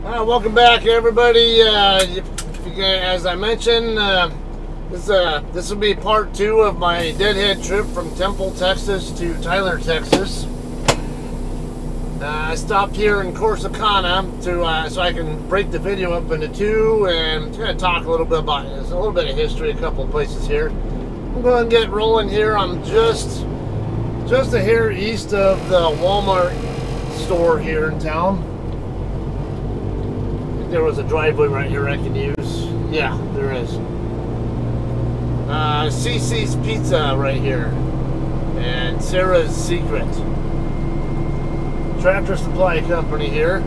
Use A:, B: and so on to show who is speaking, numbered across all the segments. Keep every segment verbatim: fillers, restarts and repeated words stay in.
A: Uh, welcome back, everybody. Uh, as I mentioned, uh, this uh, this will be part two of my deadhead trip from Temple, Texas to Tyler, Texas. Uh, I stopped here in Corsicana to uh, so I can break the video up into two and kind of talk a little bit about this, a little bit of history, a couple of places here. I'm going to get rolling here. I'm just just a hair east of the Walmart store here in town. There was a driveway right here I can use. Yeah, there is. Uh, C C's Pizza right here. And Sarah's Secret. Tractor Supply Company here.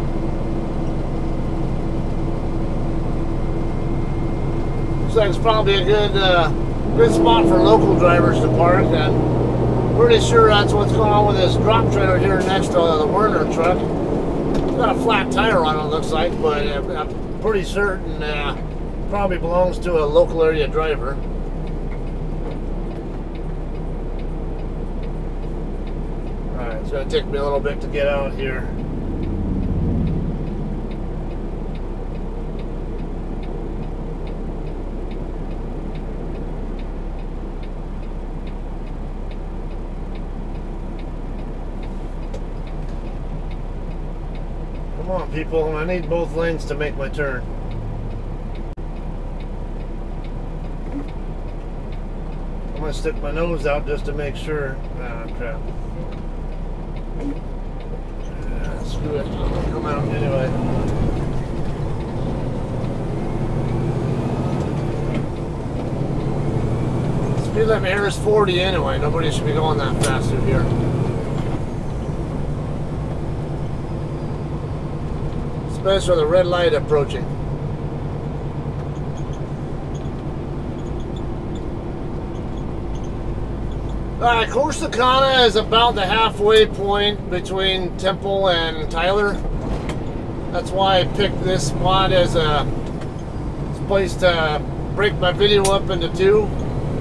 A: Looks like it's probably a good, uh, good spot for local drivers to park. I'm pretty sure that's what's going on with this drop trailer here next to uh, the Werner truck. Got a flat tire on it, looks like, but I'm pretty certain uh, probably belongs to a local area driver. Alright, it's going to take me a little bit to get out here. Come on, people, I need both lanes to make my turn. I'm gonna stick my nose out just to make sure. Ah, crap. Ah, screw it, I'm gonna come out anyway. Speed limit here is forty anyway, nobody should be going that fast through here. Especially with the red light approaching. Alright, Corsicana is about the halfway point between Temple and Tyler. That's why I picked this spot as a place to break my video up into two.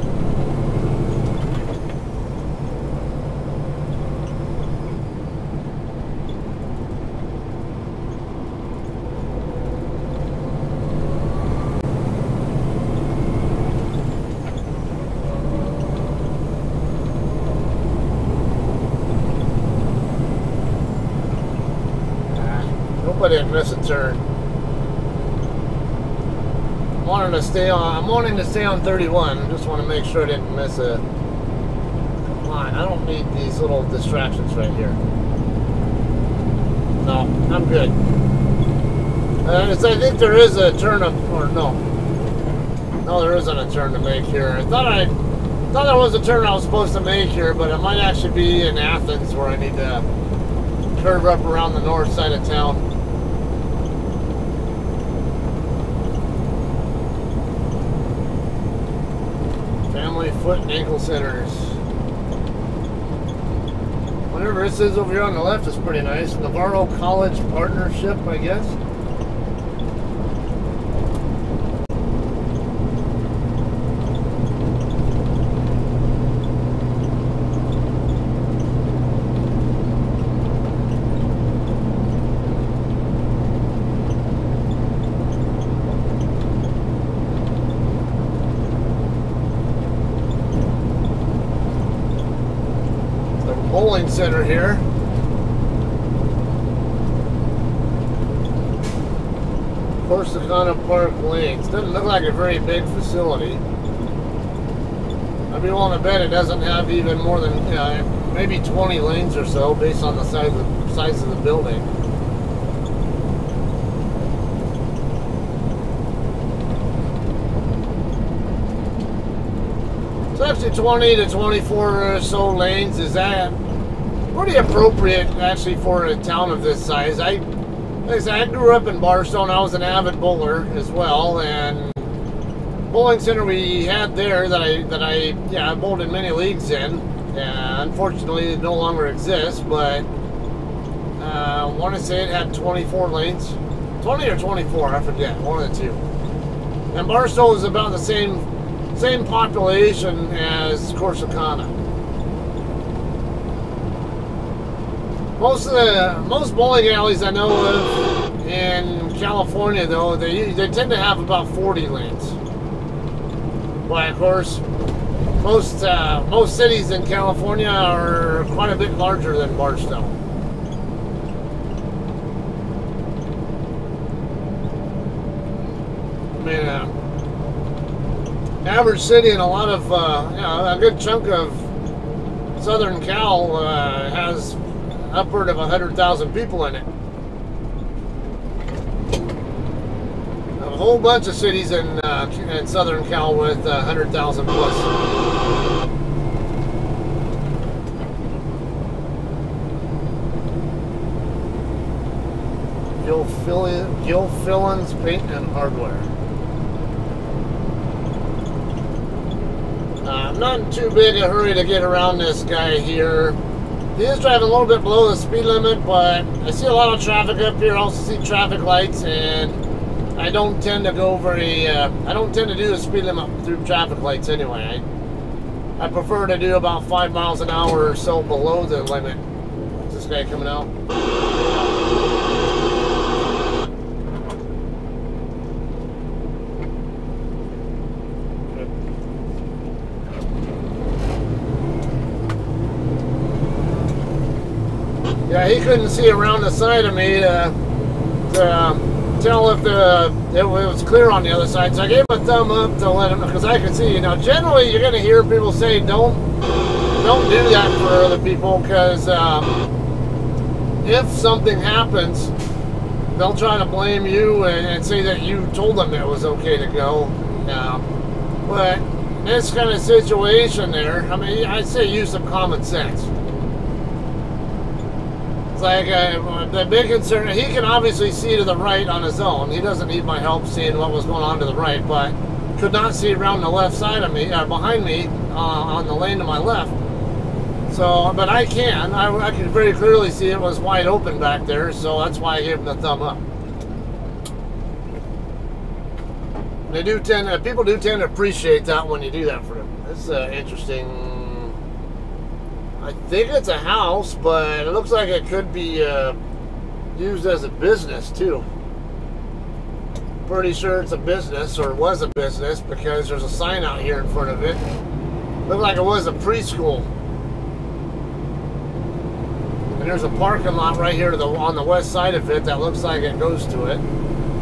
A: I didn't miss a turn. I'm wanting to stay on. I'm wanting to stay on thirty-one. I just want to make sure I didn't miss a. Come on, I don't need these little distractions right here. No, I'm good. Uh, I think there is a turn up, or no, no, there isn't a turn to make here. I thought I thought there was a turn I was supposed to make here, but it might actually be in Athens where I need to curve up around the north side of town. Family Foot and Ankle Centers. Whatever this is over here on the left is pretty nice. Navarro College Partnership, I guess. Bowling center here. Corsicana Park Lanes. Doesn't look like a very big facility. I'd be willing to bet it doesn't have even more than you know, maybe twenty lanes or so based on the size of, size of the building. It's actually twenty to twenty-four or so lanes. Is that pretty appropriate actually for a town of this size? I, like I said, I grew up in Barstow. I was an avid bowler as well, and bowling center we had there that I that I yeah I bowled in many leagues in. And unfortunately, it no longer exists. But uh, I want to say it had twenty-four lanes, twenty or twenty-four, I forget, one of the two. And Barstow is about the same. Same population as Corsicana. Most of the most bowling alleys I know of In California, though, they they tend to have about forty lanes. But of course, most uh, most cities in California are quite a bit larger than Barstow. I mean, uh, average city in a lot of, uh, you know, a good chunk of Southern Cal uh, has upward of one hundred thousand people in it. A whole bunch of cities in, uh, in Southern Cal with uh, one hundred thousand plus. Gil, Fill Gil Fillon's Paint and Hardware. Uh, I'm not in too big a hurry to get around this guy here. He is driving a little bit below the speed limit, but I see a lot of traffic up here. I also see traffic lights, and I don't tend to go very, uh, I don't tend to do the speed limit through traffic lights anyway. I, I prefer to do about five miles an hour or so below the limit. Is this guy coming out? Yeah, he couldn't see around the side of me to, to um, tell if the it was clear on the other side. So I gave him a thumb up to let him, because I could see. You know, generally you're going to hear people say, "Don't, don't do that for other people," because um, if something happens, they'll try to blame you and, and say that you told them it was okay to go. Yeah, but in this kind of situation, there, I mean, I'd say use some common sense. It's like uh, the big concern, he can obviously see to the right on his own. He doesn't need my help seeing what was going on to the right, but could not see around the left side of me, uh, behind me, uh, on the lane to my left. So, but I can. I, I could very clearly see it was wide open back there, so that's why I gave him the thumb up. They do tend, uh, people do tend to appreciate that when you do that for them. It's uh, interesting. I think it's a house, but it looks like it could be uh, used as a business too. Pretty sure it's a business, or was a business, because there's a sign out here in front of it. Looked like it was a preschool. And there's a parking lot right here to the, on the west side of it that looks like it goes to it.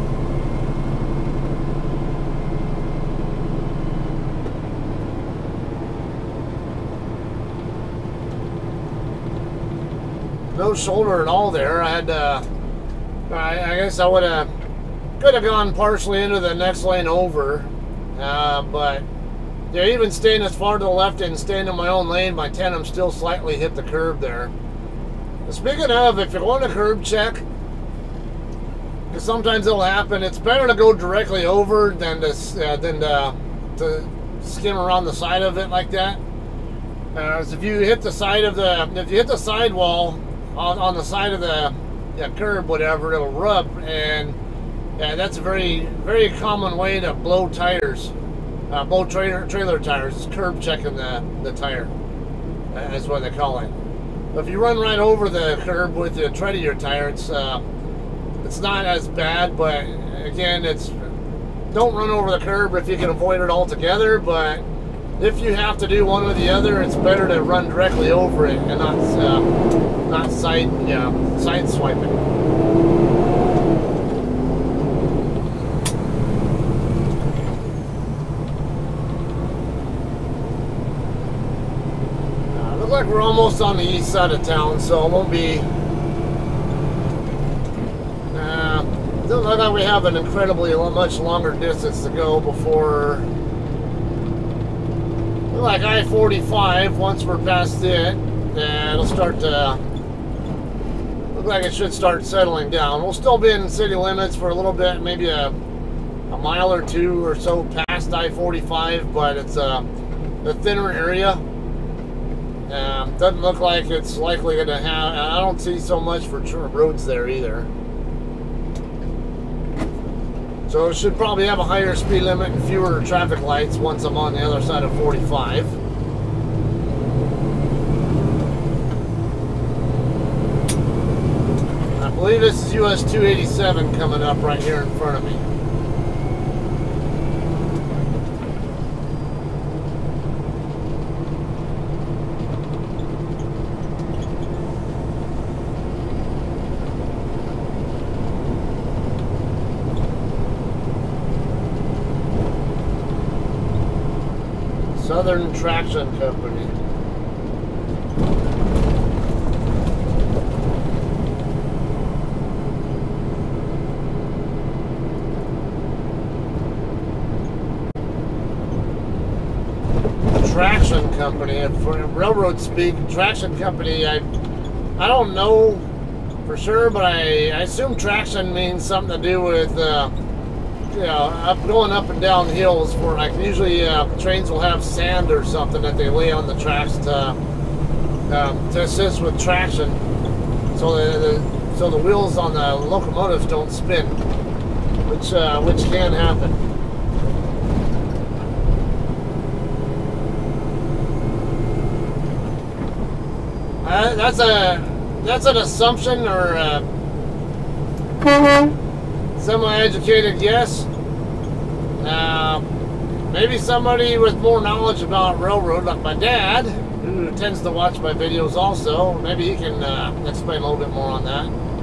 A: No shoulder at all there. I had uh, I, I guess I would have could have gone partially into the next lane over, uh, but yeah, even staying as far to the left and staying in my own lane, my tandem still slightly hit the curb there. Speaking of, if you're going to curb check, because sometimes it'll happen, it's better to go directly over than to uh, than to, to skim around the side of it like that. Uh, so if you hit the side of the if you hit the sidewall on, on the side of the yeah, curb, whatever, it'll rub, and yeah, that's a very very common way to blow tires, uh, blow trailer trailer tires. It's curb checking the the tire. That's what they call it. But if you run right over the curb with the tread of your tire, it's uh, it's not as bad. But again, it's don't run over the curb if you can avoid it altogether. But if you have to do one or the other, it's better to run directly over it and not uh, not side yeah side swipe it. Uh, looks like we're almost on the east side of town, so it won't be. Uh, it doesn't look like we have an incredibly much longer distance to go before. Like I forty-five, once we're past it, then it'll start to look like it should start settling down. We'll still be in city limits for a little bit, maybe a, a mile or two or so past I forty-five, but it's a, a thinner area. Um, doesn't look like it's likely going to have, I don't see so much for roads there either. So it should probably have a higher speed limit and fewer traffic lights once I'm on the other side of forty-five. believe this is U S two eighty-seven coming up right here in front of me. Southern Traction Company. Traction Company, for railroad speak, Traction Company, I I don't know for sure, but I, I assume traction means something to do with uh, you know, up, going up and down hills. For like usually uh, trains will have sand or something that they lay on the tracks to um, to assist with traction, so the, the so the wheels on the locomotives don't spin, which uh, which can happen. Uh, that's a that's an assumption or a semi-educated guess. Uh, maybe somebody with more knowledge about railroad, like my dad, who tends to watch my videos also. Maybe he can uh, explain a little bit more on that.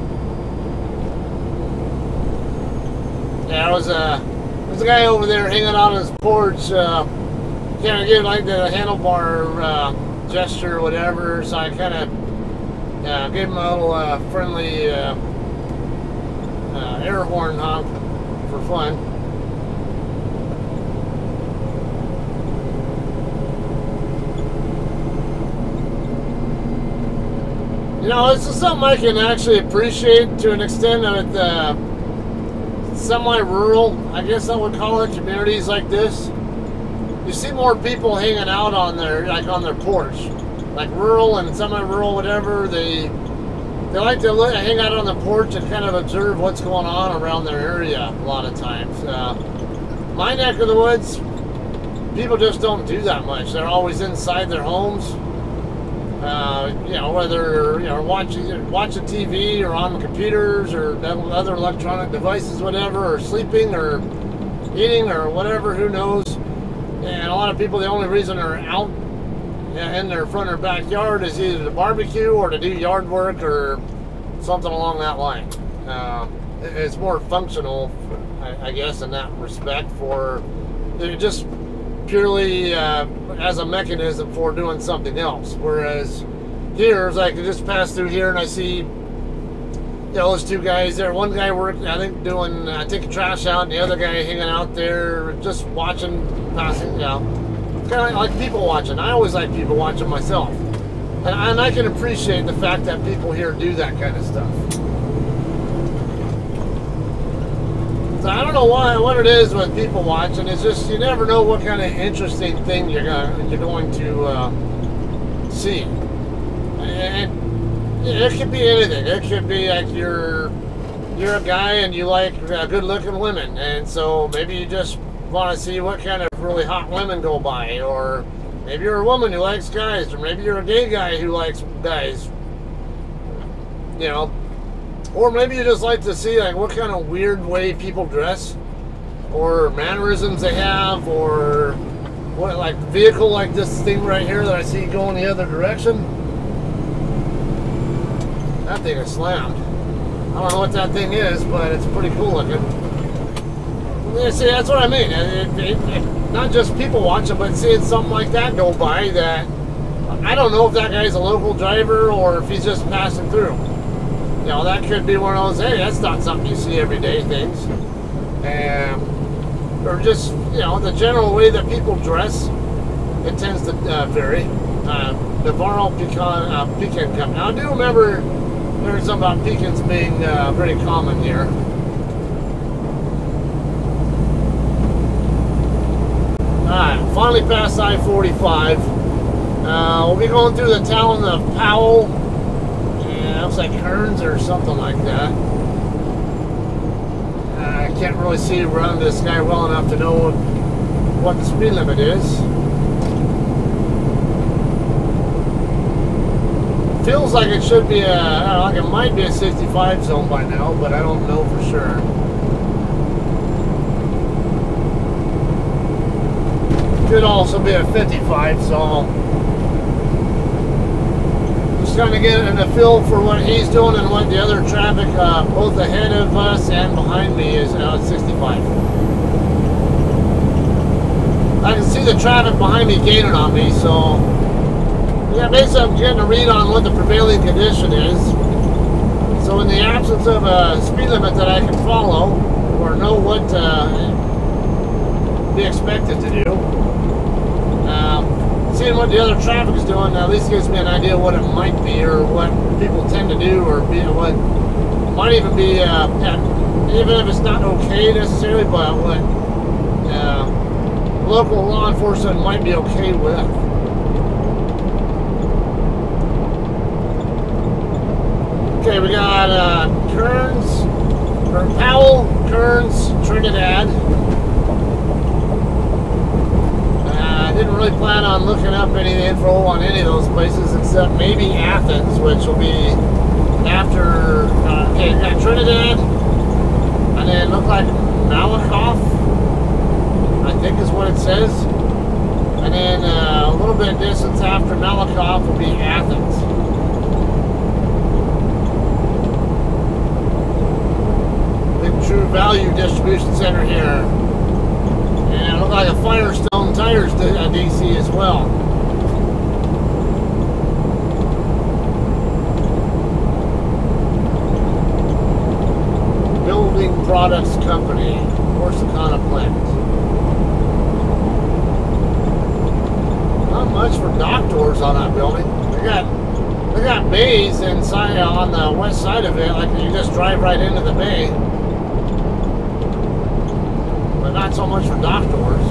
A: Yeah, there was a there's a guy over there hanging on his porch, uh, kind of giving like the handlebar uh, gesture or whatever. So I kind of uh, gave him a little uh, friendly uh, uh, air horn honk for fun. You know, this is something I can actually appreciate to an extent of it. Uh, semi-rural, I guess I would call it, communities like this. You see more people hanging out on their, like on their porch, like rural and semi-rural, whatever. They they like to look, hang out on the porch and kind of observe what's going on around their area. A lot of times, uh, my neck of the woods, people just don't do that much. They're always inside their homes. Uh, you know, whether you know watching watching T V or on computers or other electronic devices, whatever, or sleeping or eating or whatever, who knows. And a lot of people, the only reason they're out in their front or backyard is either to barbecue or to do yard work or something along that line. Uh, it's more functional, I guess, in that respect, for just purely uh, as a mechanism for doing something else. Whereas here, I could just pass through here and I see, you know, those two guys there. One guy worked, I think, doing, uh, taking trash out, and the other guy hanging out there, just watching, passing, you know, kind of like, like people watching. I always like people watching myself. And, and I can appreciate the fact that people here do that kind of stuff. So I don't know why, what it is with people watching. It's just, you never know what kind of interesting thing you're going, you're going to uh, see. And it could be anything. It could be like you're you're a guy and you like uh, good-looking women, and so maybe you just want to see what kind of really hot women go by, or maybe you're a woman who likes guys, or maybe you're a gay guy who likes guys. You know. Or maybe you just like to see like what kind of weird way people dress, or mannerisms they have, or what, like vehicle like this thing right here that I see going the other direction. That thing is slammed. I don't know what that thing is, but it's pretty cool looking. Yeah, see, that's what I mean. It, it, it, not just people watching, but seeing something like that go by that I don't know if that guy's a local driver or if he's just passing through. You know, that could be one of those, hey, that's not something you see every day things. Um, or just, you know, the general way that people dress, it tends to uh, vary. Uh, Navarro Pecan, uh, Pecan Cup. Now, I do remember there's something about pecans being uh, very common here. Alright, finally past I forty-five. Uh, we'll be going through the town of Powell. Yeah, looks like Kearns or something like that. Uh, I can't really see around this guy well enough to know what the speed limit is. feels like it should be a, I don't know, like it might be a sixty-five zone by now, but I don't know for sure. Could also be a fifty-five zone. Just kind of getting a feel for what he's doing and what the other traffic, uh, both ahead of us and behind me, is now at sixty-five. I can see the traffic behind me gaining on me, so yeah, basically I'm getting a read on what the prevailing condition is. So in the absence of a speed limit that I can follow or know what uh, be expected to do, um, seeing what the other traffic is doing at least gives me an idea what it might be or what people tend to do, or be what might even be, uh, yeah, even if it's not okay necessarily, but what uh, local law enforcement might be okay with. Okay, we got uh, Kearns, or Powell, Kearns, Trinidad. I uh, didn't really plan on looking up any info on any of those places except maybe Athens, which will be after, uh, okay, we got Trinidad, and then look like Malakoff, I think is what it says. And then uh, a little bit of distance after Malakoff will be Athens. True Value Distribution Center here. And it looks like a Firestone Tires D C as well. Building Products Company, Corsicana plant. Not much for dock doors on that building. They got they got bays inside on the west side of it, like you just drive right into the bay. Not so much for dock doors.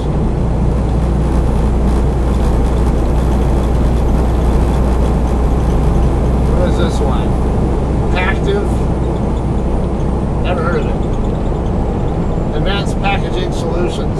A: What is this one? Pactive? Never heard of it. Advanced Packaging Solutions.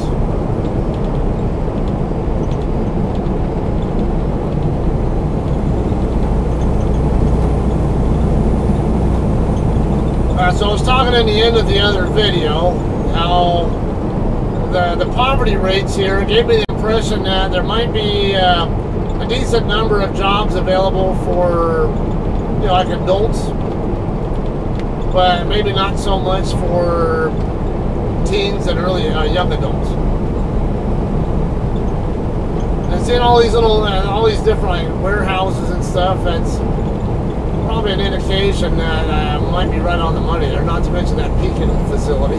A: Alright, so I was talking in the end of the other video how The, the poverty rates here gave me the impression that there might be uh, a decent number of jobs available for, you know, like adults, but maybe not so much for teens and early uh, young adults. And seeing all these little, uh, all these different like, warehouses and stuff, that's probably an indication that I uh, might be right on the money there. Not to mention that Pekin facility.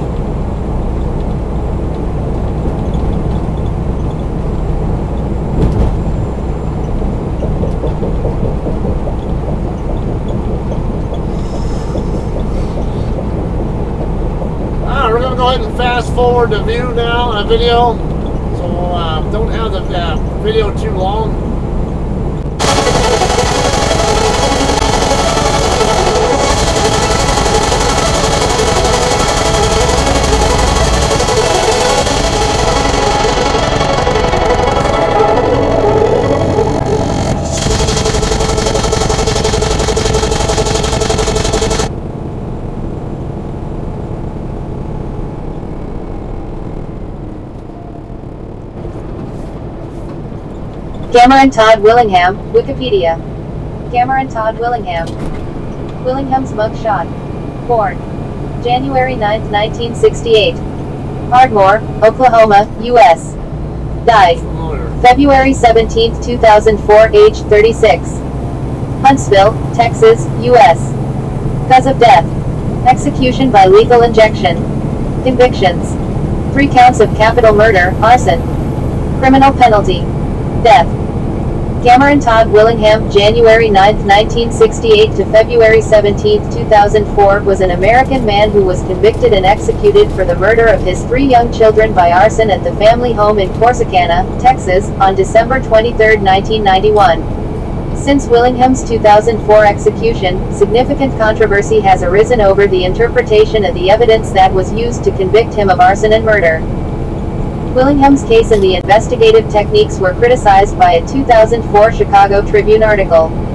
A: We're going to go ahead and fast forward the view now, a video, so uh, don't have the uh, video too long.
B: Cameron Todd Willingham, Wikipedia. Cameron Todd Willingham. Willingham's mugshot. Born January ninth, nineteen sixty-eight. Ardmore, Oklahoma, U S Died February seventeenth, two thousand four, age thirty-six. Huntsville, Texas, U S Cause of death: execution by lethal injection. Convictions: three counts of capital murder, arson. Criminal penalty: death. Cameron Todd Willingham, January ninth, nineteen sixty-eight to February seventeenth, two thousand four, was an American man who was convicted and executed for the murder of his three young children by arson at the family home in Corsicana, Texas, on December twenty-third, nineteen ninety-one. Since Willingham's two thousand four execution, significant controversy has arisen over the interpretation of the evidence that was used to convict him of arson and murder. Willingham's case and the investigative techniques were criticized by a two thousand four Chicago Tribune article.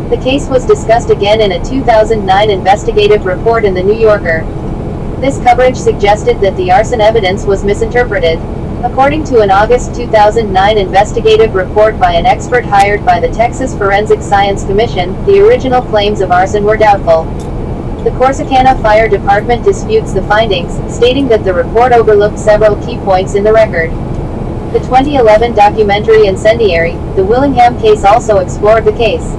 B: The case was discussed again in a two thousand nine investigative report in The New Yorker. This coverage suggested that the arson evidence was misinterpreted. According to an August two thousand nine investigative report by an expert hired by the Texas Forensic Science Commission, the original claims of arson were doubtful. The Corsicana Fire Department disputes the findings, stating that the report overlooked several key points in the record. The twenty eleven documentary Incendiary, The Willingham Case, also explored the case.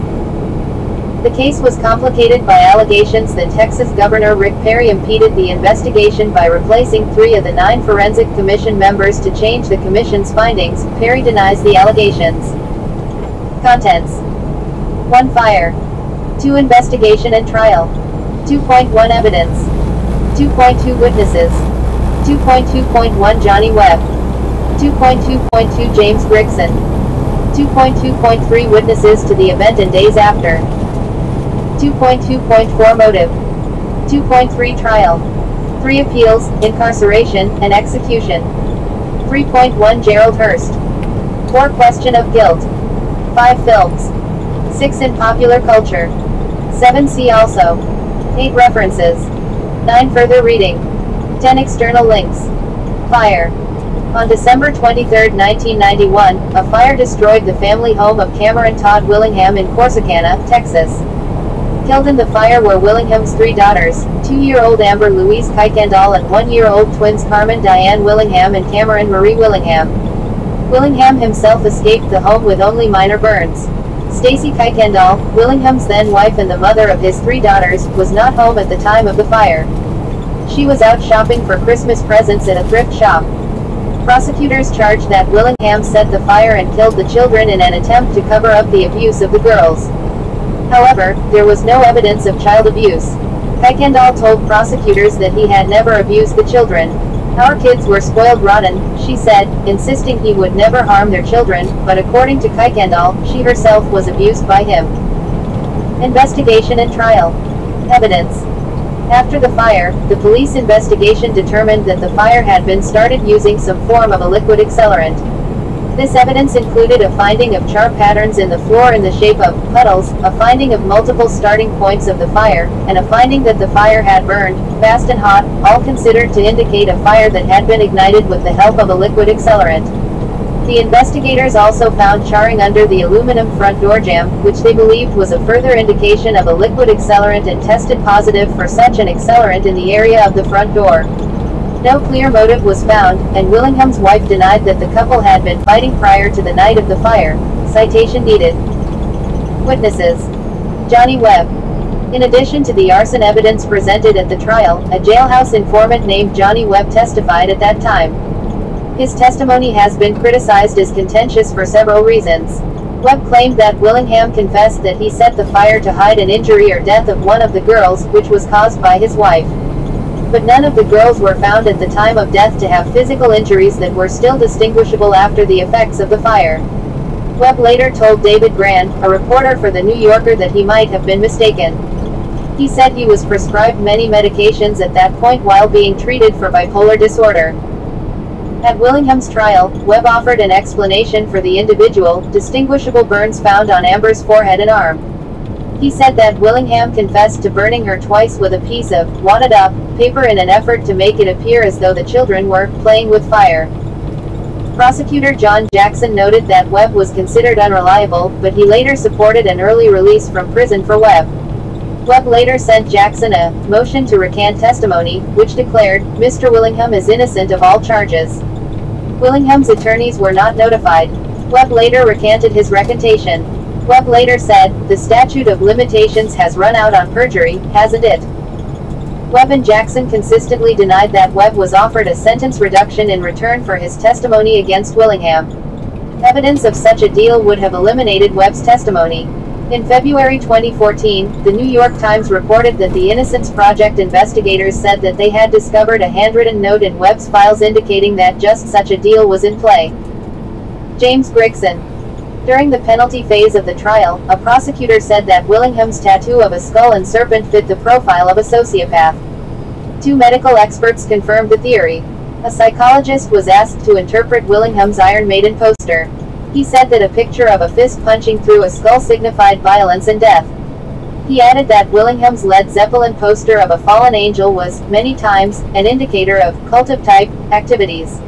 B: The case was complicated by allegations that Texas Governor Rick Perry impeded the investigation by replacing three of the nine Forensic Commission members to change the Commission's findings. Perry denies the allegations. Contents: one Fire. two Investigation and trial. two point one Evidence. two point two Witnesses. two point two point one Johnny Webb. two point two point two James Grigson. two point two point three Witnesses to the event and days after. two point two point four Motive. two point three Trial. three Appeals, Incarceration, and Execution. three point one Gerald Hurst. four Question of Guilt. five Films. six In Popular Culture. seven See Also. eight References. nine Further reading. ten External links. Fire. On December twenty-third, nineteen ninety-one, a fire destroyed the family home of Cameron Todd Willingham in Corsicana, Texas. Killed in the fire were Willingham's three daughters, two-year-old Amber Louise Kuykendall and one-year-old twins Carmen Diane Willingham and Cameron Marie Willingham. Willingham himself escaped the home with only minor burns. Stacy Kuykendall, Willingham's then wife and the mother of his three daughters, was not home at the time of the fire. She was out shopping for Christmas presents at a thrift shop. Prosecutors charged that Willingham set the fire and killed the children in an attempt to cover up the abuse of the girls. However, there was no evidence of child abuse. Kuykendall told prosecutors that he had never abused the children. "Our kids were spoiled rotten," she said, insisting he would never harm their children, but according to Kuykendall, she herself was abused by him. Investigation and trial. Evidence. After the fire, the police investigation determined that the fire had been started using some form of a liquid accelerant. This evidence included a finding of char patterns in the floor in the shape of puddles, a finding of multiple starting points of the fire, and a finding that the fire had burned fast and hot, all considered to indicate a fire that had been ignited with the help of a liquid accelerant. The investigators also found charring under the aluminum front door jamb, which they believed was a further indication of a liquid accelerant, and tested positive for such an accelerant in the area of the front door. No clear motive was found, and Willingham's wife denied that the couple had been fighting prior to the night of the fire. Citation needed. Witnesses. Johnny Webb. In addition to the arson evidence presented at the trial, a jailhouse informant named Johnny Webb testified at that time. His testimony has been criticized as contentious for several reasons. Webb claimed that Willingham confessed that he set the fire to hide an injury or death of one of the girls, which was caused by his wife. But none of the girls were found at the time of death to have physical injuries that were still distinguishable after the effects of the fire. Webb later told David Grand, a reporter for The New Yorker, that he might have been mistaken. He said he was prescribed many medications at that point while being treated for bipolar disorder. At Willingham's trial, Webb offered an explanation for the individual, distinguishable burns found on Amber's forehead and arm. He said that Willingham confessed to burning her twice with a piece of wadded up paper in an effort to make it appear as though the children were playing with fire. Prosecutor John Jackson noted that Webb was considered unreliable, but he later supported an early release from prison for Webb. Webb later sent Jackson a motion to recant testimony, which declared Mister Willingham is innocent of all charges. Willingham's attorneys were not notified. Webb later recanted his recantation. Webb later said, "The statute of limitations has run out on perjury, hasn't it?" Webb and Jackson consistently denied that Webb was offered a sentence reduction in return for his testimony against Willingham. Evidence of such a deal would have eliminated Webb's testimony. In February twenty fourteen, the New York Times reported that the Innocence Project investigators said that they had discovered a handwritten note in Webb's files indicating that just such a deal was in play. James Grigson. During the penalty phase of the trial, a prosecutor said that Willingham's tattoo of a skull and serpent fit the profile of a sociopath. Two medical experts confirmed the theory. A psychologist was asked to interpret Willingham's Iron Maiden poster. He said that a picture of a fist punching through a skull signified violence and death. He added that Willingham's Led Zeppelin poster of a fallen angel was, many times, an indicator of cult-type activities.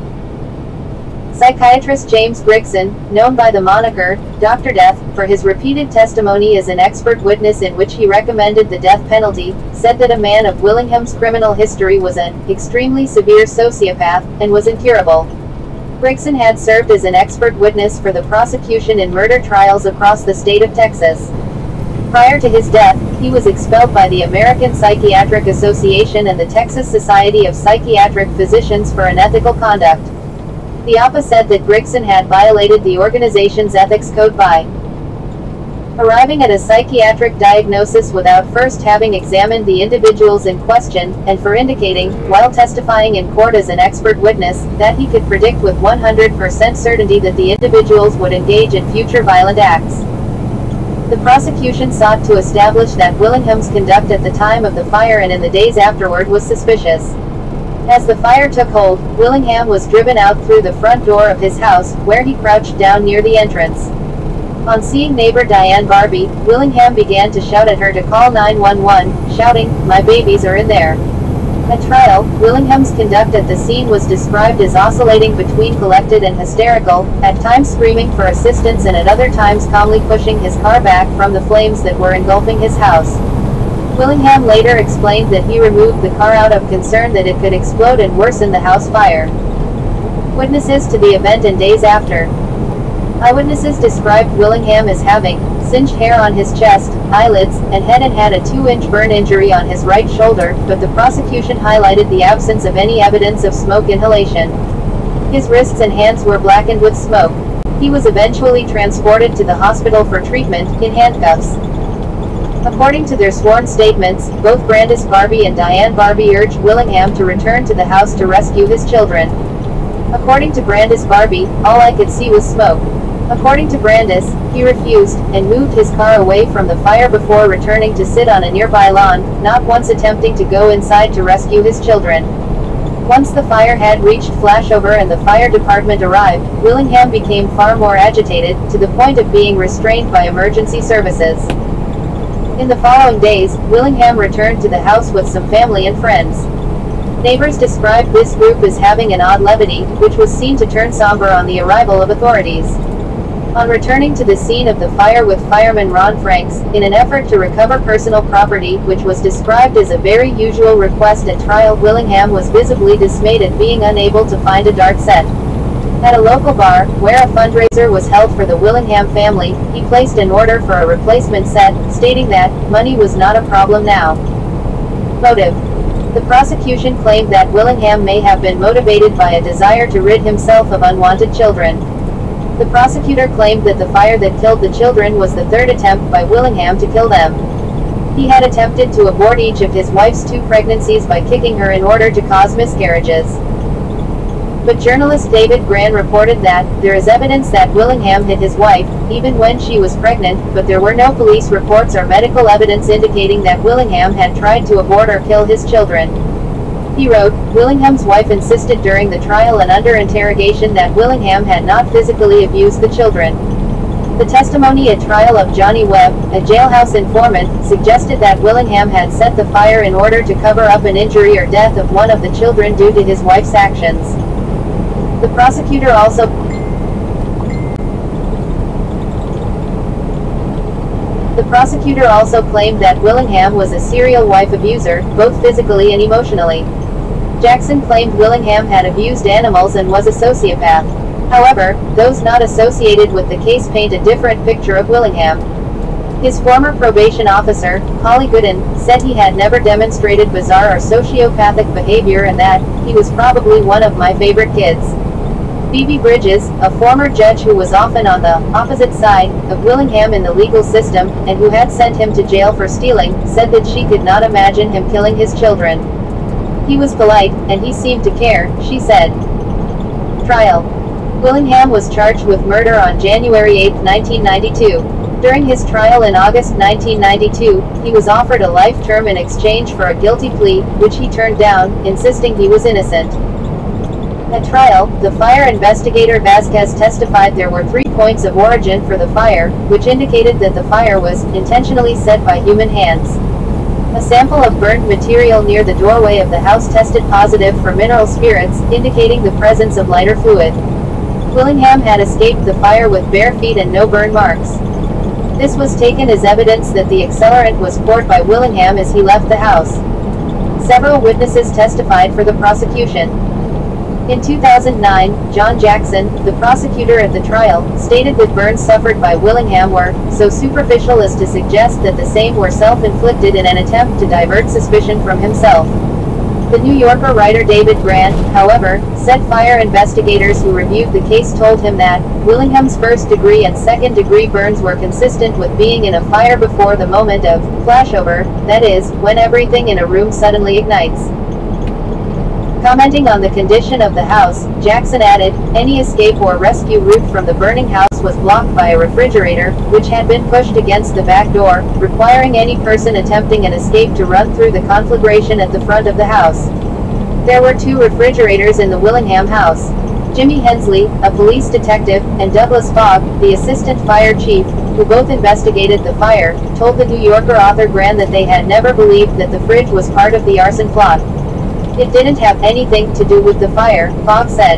B: Psychiatrist James Grigson, known by the moniker Doctor Death, for his repeated testimony as an expert witness in which he recommended the death penalty, said that a man of Willingham's criminal history was an extremely severe sociopath, and was incurable. Grigson had served as an expert witness for the prosecution in murder trials across the state of Texas. Prior to his death, he was expelled by the American Psychiatric Association and the Texas Society of Psychiatric Physicians for unethical conduct. The A P A said that Grigson had violated the organization's ethics code by arriving at a psychiatric diagnosis without first having examined the individuals in question, and for indicating, while testifying in court as an expert witness, that he could predict with one hundred percent certainty that the individuals would engage in future violent acts. The prosecution sought to establish that Willingham's conduct at the time of the fire and in the days afterward was suspicious. As the fire took hold, Willingham was driven out through the front door of his house, where he crouched down near the entrance. On seeing neighbor Diane Barbie, Willingham began to shout at her to call nine one one, shouting, "My babies are in there." At trial, Willingham's conduct at the scene was described as oscillating between collected and hysterical, at times screaming for assistance and at other times calmly pushing his car back from the flames that were engulfing his house. Willingham later explained that he removed the car out of concern that it could explode and worsen the house fire. Witnesses to the event and days after. Eyewitnesses described Willingham as having singed hair on his chest, eyelids, and head and had a two-inch burn injury on his right shoulder, but the prosecution highlighted the absence of any evidence of smoke inhalation. His wrists and hands were blackened with smoke. He was eventually transported to the hospital for treatment, in handcuffs. According to their sworn statements, both Brandis Barbie and Diane Barbie urged Willingham to return to the house to rescue his children. According to Brandis Barbie, "All I could see was smoke." According to Brandis, he refused, and moved his car away from the fire before returning to sit on a nearby lawn, not once attempting to go inside to rescue his children. Once the fire had reached flashover and the fire department arrived, Willingham became far more agitated, to the point of being restrained by emergency services. In the following days, Willingham returned to the house with some family and friends. Neighbors described this group as having an odd levity, which was seen to turn somber on the arrival of authorities. On returning to the scene of the fire with fireman Ron Franks, in an effort to recover personal property, which was described as a very usual request at trial, Willingham was visibly dismayed at being unable to find a dart set. At a local bar, where a fundraiser was held for the Willingham family, he placed an order for a replacement set, stating that money was not a problem now. Motive. The prosecution claimed that Willingham may have been motivated by a desire to rid himself of unwanted children. The prosecutor claimed that the fire that killed the children was the third attempt by Willingham to kill them. He had attempted to abort each of his wife's two pregnancies by kicking her in order to cause miscarriages. But journalist David Gran reported that, there is evidence that Willingham hit his wife, even when she was pregnant, but there were no police reports or medical evidence indicating that Willingham had tried to abort or kill his children. He wrote, Willingham's wife insisted during the trial and under interrogation that Willingham had not physically abused the children. The testimony at trial of Johnny Webb, a jailhouse informant, suggested that Willingham had set the fire in order to cover up an injury or death of one of the children due to his wife's actions. The prosecutor also The prosecutor also claimed that Willingham was a serial wife abuser, both physically and emotionally. Jackson claimed Willingham had abused animals and was a sociopath. However, those not associated with the case paint a different picture of Willingham. His former probation officer, Holly Gooden, said he had never demonstrated bizarre or sociopathic behavior and that, he was probably one of my favorite kids. Phoebe Bridges, a former judge who was often on the opposite side of Willingham in the legal system, and who had sent him to jail for stealing, said that she could not imagine him killing his children. He was polite, and he seemed to care, she said. Trial. Willingham was charged with murder on January eighth, nineteen ninety-two. During his trial in August nineteen ninety-two, he was offered a life term in exchange for a guilty plea, which he turned down, insisting he was innocent. At trial, the fire investigator Vasquez testified there were three points of origin for the fire, which indicated that the fire was intentionally set by human hands. A sample of burned material near the doorway of the house tested positive for mineral spirits, indicating the presence of lighter fluid. Willingham had escaped the fire with bare feet and no burn marks. This was taken as evidence that the accelerant was poured by Willingham as he left the house. Several witnesses testified for the prosecution. In two thousand nine, John Jackson, the prosecutor at the trial, stated that burns suffered by Willingham were so superficial as to suggest that the same were self-inflicted in an attempt to divert suspicion from himself. The New Yorker writer David Grann, however, said fire investigators who reviewed the case told him that Willingham's first-degree and second-degree burns were consistent with being in a fire before the moment of flashover, that is, when everything in a room suddenly ignites. Commenting on the condition of the house, Jackson added, any escape or rescue route from the burning house was blocked by a refrigerator, which had been pushed against the back door, requiring any person attempting an escape to run through the conflagration at the front of the house. There were two refrigerators in the Willingham house. Jimmy Hensley, a police detective, and Douglas Fogg, the assistant fire chief, who both investigated the fire, told the New Yorker author Grann that they had never believed that the fridge was part of the arson plot. It didn't have anything to do with the fire, Fogg said.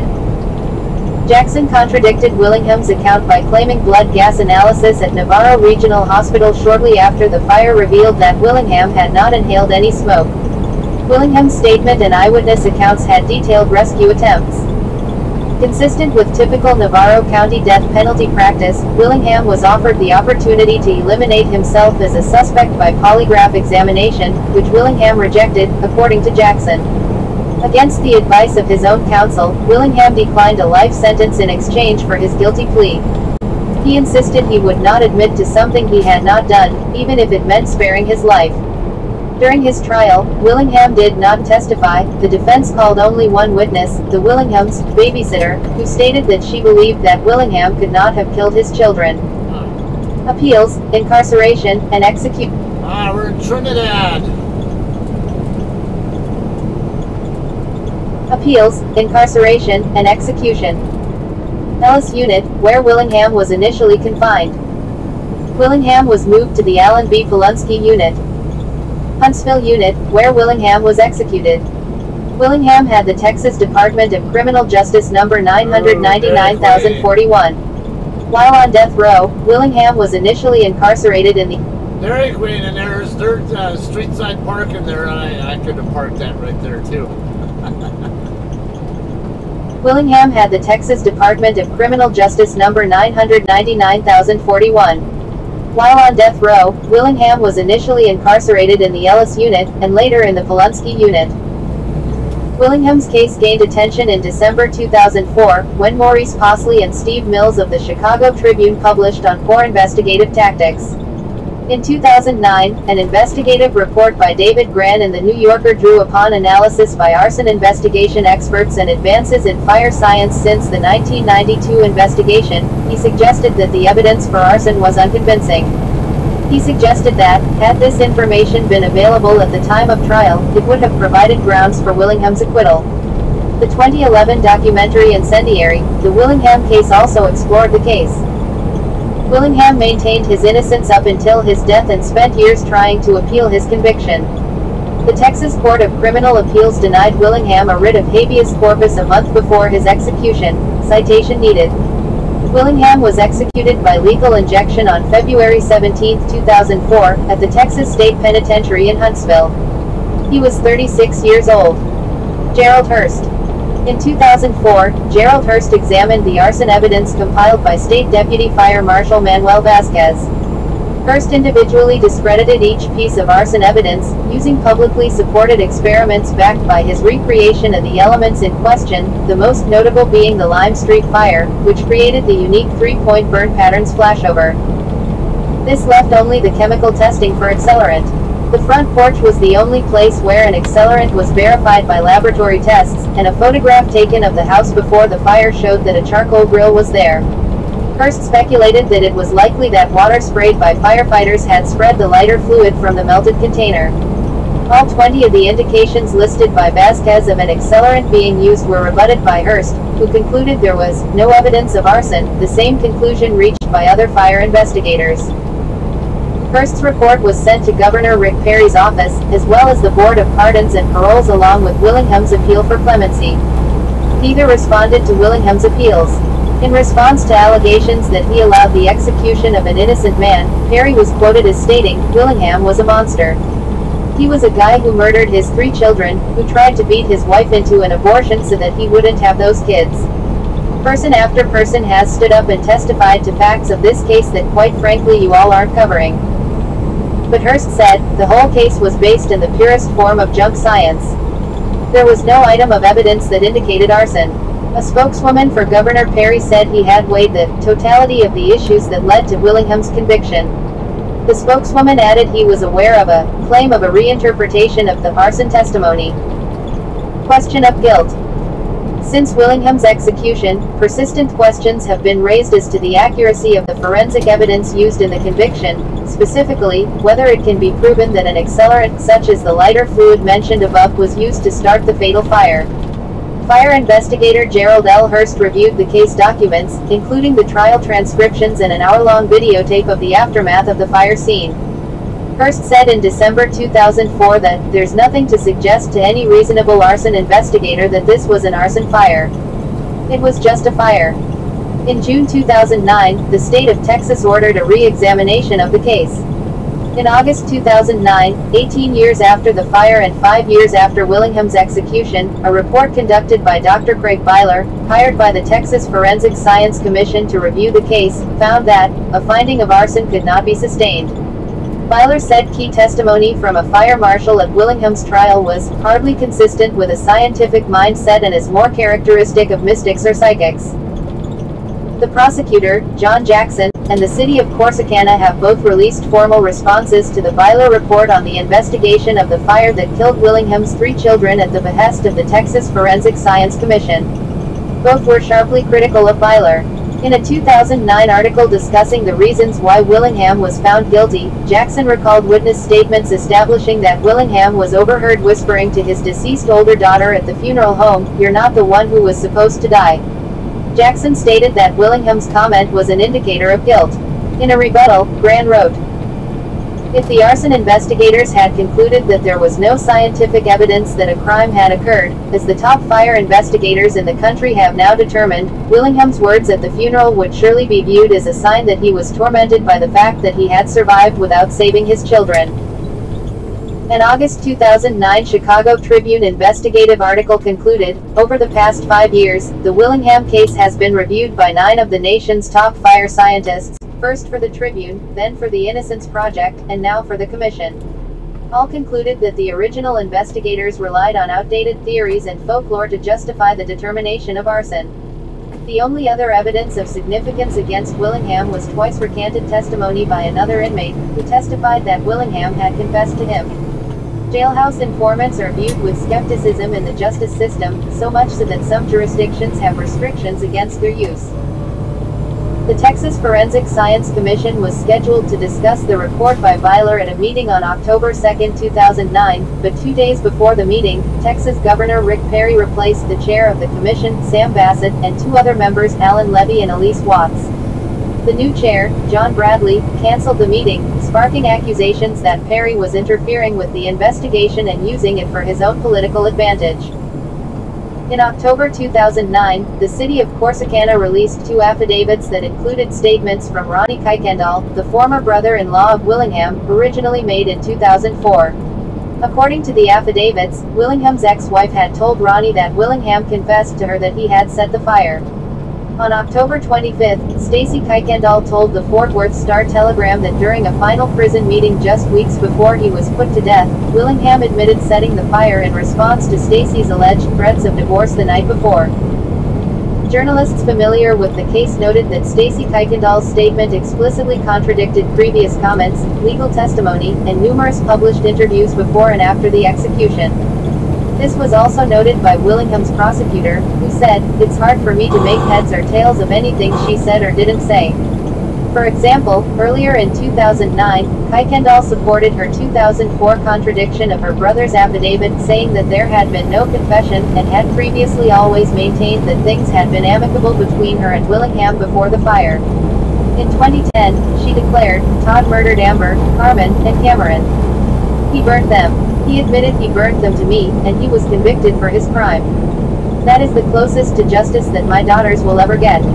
B: Jackson contradicted Willingham's account by claiming blood gas analysis at Navarro Regional Hospital shortly after the fire revealed that Willingham had not inhaled any smoke. Willingham's statement and eyewitness accounts had detailed rescue attempts. Consistent with typical Navarro County death penalty practice, Willingham was offered the opportunity to eliminate himself as a suspect by polygraph examination, which Willingham rejected, according to Jackson. Against the advice of his own counsel, Willingham declined a life sentence in exchange for his guilty plea. He insisted he would not admit to something he had not done, even if it meant sparing his life. During his trial, Willingham did not testify. The defense called only one witness, the Willingham's babysitter, who stated that she believed that Willingham could not have killed his children. Appeals, incarceration, and execution.
A: Ah, we're in Trinidad.
B: Appeals, incarceration, and execution. Ellis Unit, where Willingham was initially confined. Willingham was moved to the Alan B. Polunsky Unit. Huntsville Unit, where Willingham was executed. Willingham had the Texas Department of Criminal Justice number nine hundred ninety-nine thousand forty-one. While on death row, Willingham was initially incarcerated in the
A: Dairy Queen, and there's dirt uh, street side parking there. I, I could have parked that right there too.
B: Willingham had the Texas Department of Criminal Justice number nine hundred ninety-nine thousand forty-one. While on death row, Willingham was initially incarcerated in the Ellis Unit, and later in the Polunsky Unit. Willingham's case gained attention in December two thousand four, when Maurice Posley and Steve Mills of the Chicago Tribune published on poor investigative tactics. In two thousand nine, an investigative report by David Grann in The New Yorker drew upon analysis by arson investigation experts and advances in fire science since the nineteen ninety-two investigation. He suggested that the evidence for arson was unconvincing. He suggested that, had this information been available at the time of trial, it would have provided grounds for Willingham's acquittal. The twenty eleven documentary Incendiary, The Willingham Case also explored the case. Willingham maintained his innocence up until his death and spent years trying to appeal his conviction. The Texas Court of Criminal Appeals denied Willingham a writ of habeas corpus a month before his execution, citation needed. Willingham was executed by lethal injection on February seventeenth two thousand four, at the Texas State Penitentiary in Huntsville. He was thirty-six years old. Gerald Hurst. In two thousand four, Gerald Hurst examined the arson evidence compiled by State Deputy Fire Marshal Manuel Vasquez. Hurst individually discredited each piece of arson evidence, using publicly supported experiments backed by his recreation of the elements in question, the most notable being the Lime Street fire, which created the unique three-point burn patterns flashover. This left only the chemical testing for accelerant. The front porch was the only place where an accelerant was verified by laboratory tests, and a photograph taken of the house before the fire showed that a charcoal grill was there. Hurst speculated that it was likely that water sprayed by firefighters had spread the lighter fluid from the melted container. All twenty of the indications listed by Vasquez of an accelerant being used were rebutted by Hearst, who concluded there was no evidence of arson, the same conclusion reached by other fire investigators. Hearst's report was sent to Governor Rick Perry's office, as well as the Board of Pardons and Paroles, along with Willingham's appeal for clemency. Neither responded to Willingham's appeals. In response to allegations that he allowed the execution of an innocent man, Perry was quoted as stating, "Willingham was a monster. He was a guy who murdered his three children, who tried to beat his wife into an abortion so that he wouldn't have those kids." Person after person has stood up and testified to facts of this case that quite frankly you all aren't covering. But Hearst said, the whole case was based in the purest form of junk science. There was no item of evidence that indicated arson. A spokeswoman for Governor Perry said he had weighed the totality of the issues that led to Willingham's conviction. The spokeswoman added he was aware of a claim of a reinterpretation of the arson testimony. Question of guilt. Since Willingham's execution, persistent questions have been raised as to the accuracy of the forensic evidence used in the conviction, specifically, whether it can be proven that an accelerant such as the lighter fluid mentioned above was used to start the fatal fire. Fire investigator Gerald L. Hearst reviewed the case documents, including the trial transcriptions and an hour-long videotape of the aftermath of the fire scene. Hearst said in December two thousand four that, "There's nothing to suggest to any reasonable arson investigator that this was an arson fire. It was just a fire." In June two thousand nine, the state of Texas ordered a re-examination of the case. In August two thousand nine, eighteen years after the fire and five years after Willingham's execution, a report conducted by Doctor Craig Byler, hired by the Texas Forensic Science Commission to review the case, found that a finding of arson could not be sustained. Byler said key testimony from a fire marshal at Willingham's trial was hardly consistent with a scientific mindset and is more characteristic of mystics or psychics. The prosecutor, John Jackson, and the city of Corsicana have both released formal responses to the Byler report on the investigation of the fire that killed Willingham's three children at the behest of the Texas Forensic Science Commission. Both were sharply critical of Byler. In a two thousand nine article discussing the reasons why Willingham was found guilty, Jackson recalled witness statements establishing that Willingham was overheard whispering to his deceased older daughter at the funeral home, "You're not the one who was supposed to die." Jackson stated that Willingham's comment was an indicator of guilt. In a rebuttal, Gran wrote, "If the arson investigators had concluded that there was no scientific evidence that a crime had occurred, as the top fire investigators in the country have now determined, Willingham's words at the funeral would surely be viewed as a sign that he was tormented by the fact that he had survived without saving his children." An August two thousand nine Chicago Tribune investigative article concluded, over the past five years, the Willingham case has been reviewed by nine of the nation's top fire scientists, first for the Tribune, then for the Innocence Project, and now for the Commission. All concluded that the original investigators relied on outdated theories and folklore to justify the determination of arson. The only other evidence of significance against Willingham was twice recanted testimony by another inmate, who testified that Willingham had confessed to him. Jailhouse informants are viewed with skepticism in the justice system, so much so that some jurisdictions have restrictions against their use. The Texas Forensic Science Commission was scheduled to discuss the report by Byler at a meeting on October second two thousand nine, but two days before the meeting, Texas Governor Rick Perry replaced the chair of the commission, Sam Bassett, and two other members, Alan Levy and Elise Watts. The new chair, John Bradley, canceled the meeting, sparking accusations that Perry was interfering with the investigation and using it for his own political advantage. In October two thousand nine, the city of Corsicana released two affidavits that included statements from Ronnie Kuykendall, the former brother-in-law of Willingham, originally made in two thousand four. According to the affidavits, Willingham's ex-wife had told Ronnie that Willingham confessed to her that he had set the fire. On October twenty-fifth, Stacy Kuykendall told the Fort Worth Star-Telegram that during a final prison meeting just weeks before he was put to death, Willingham admitted setting the fire in response to Stacy's alleged threats of divorce the night before. Journalists familiar with the case noted that Stacy Kuykendall's statement explicitly contradicted previous comments, legal testimony, and numerous published interviews before and after the execution. This was also noted by Willingham's prosecutor, who said, "It's hard for me to make heads or tails of anything she said or didn't say." For example, earlier in two thousand nine, Kuykendall supported her two thousand four contradiction of her brother's affidavit, saying that there had been no confession, and had previously always maintained that things had been amicable between her and Willingham before the fire. In twenty ten, she declared, Todd murdered Amber, Carmen, and Cameron. He burnt them. He admitted he burnt them to me, and he was convicted for his crime. That is the closest to justice that my daughters will ever get.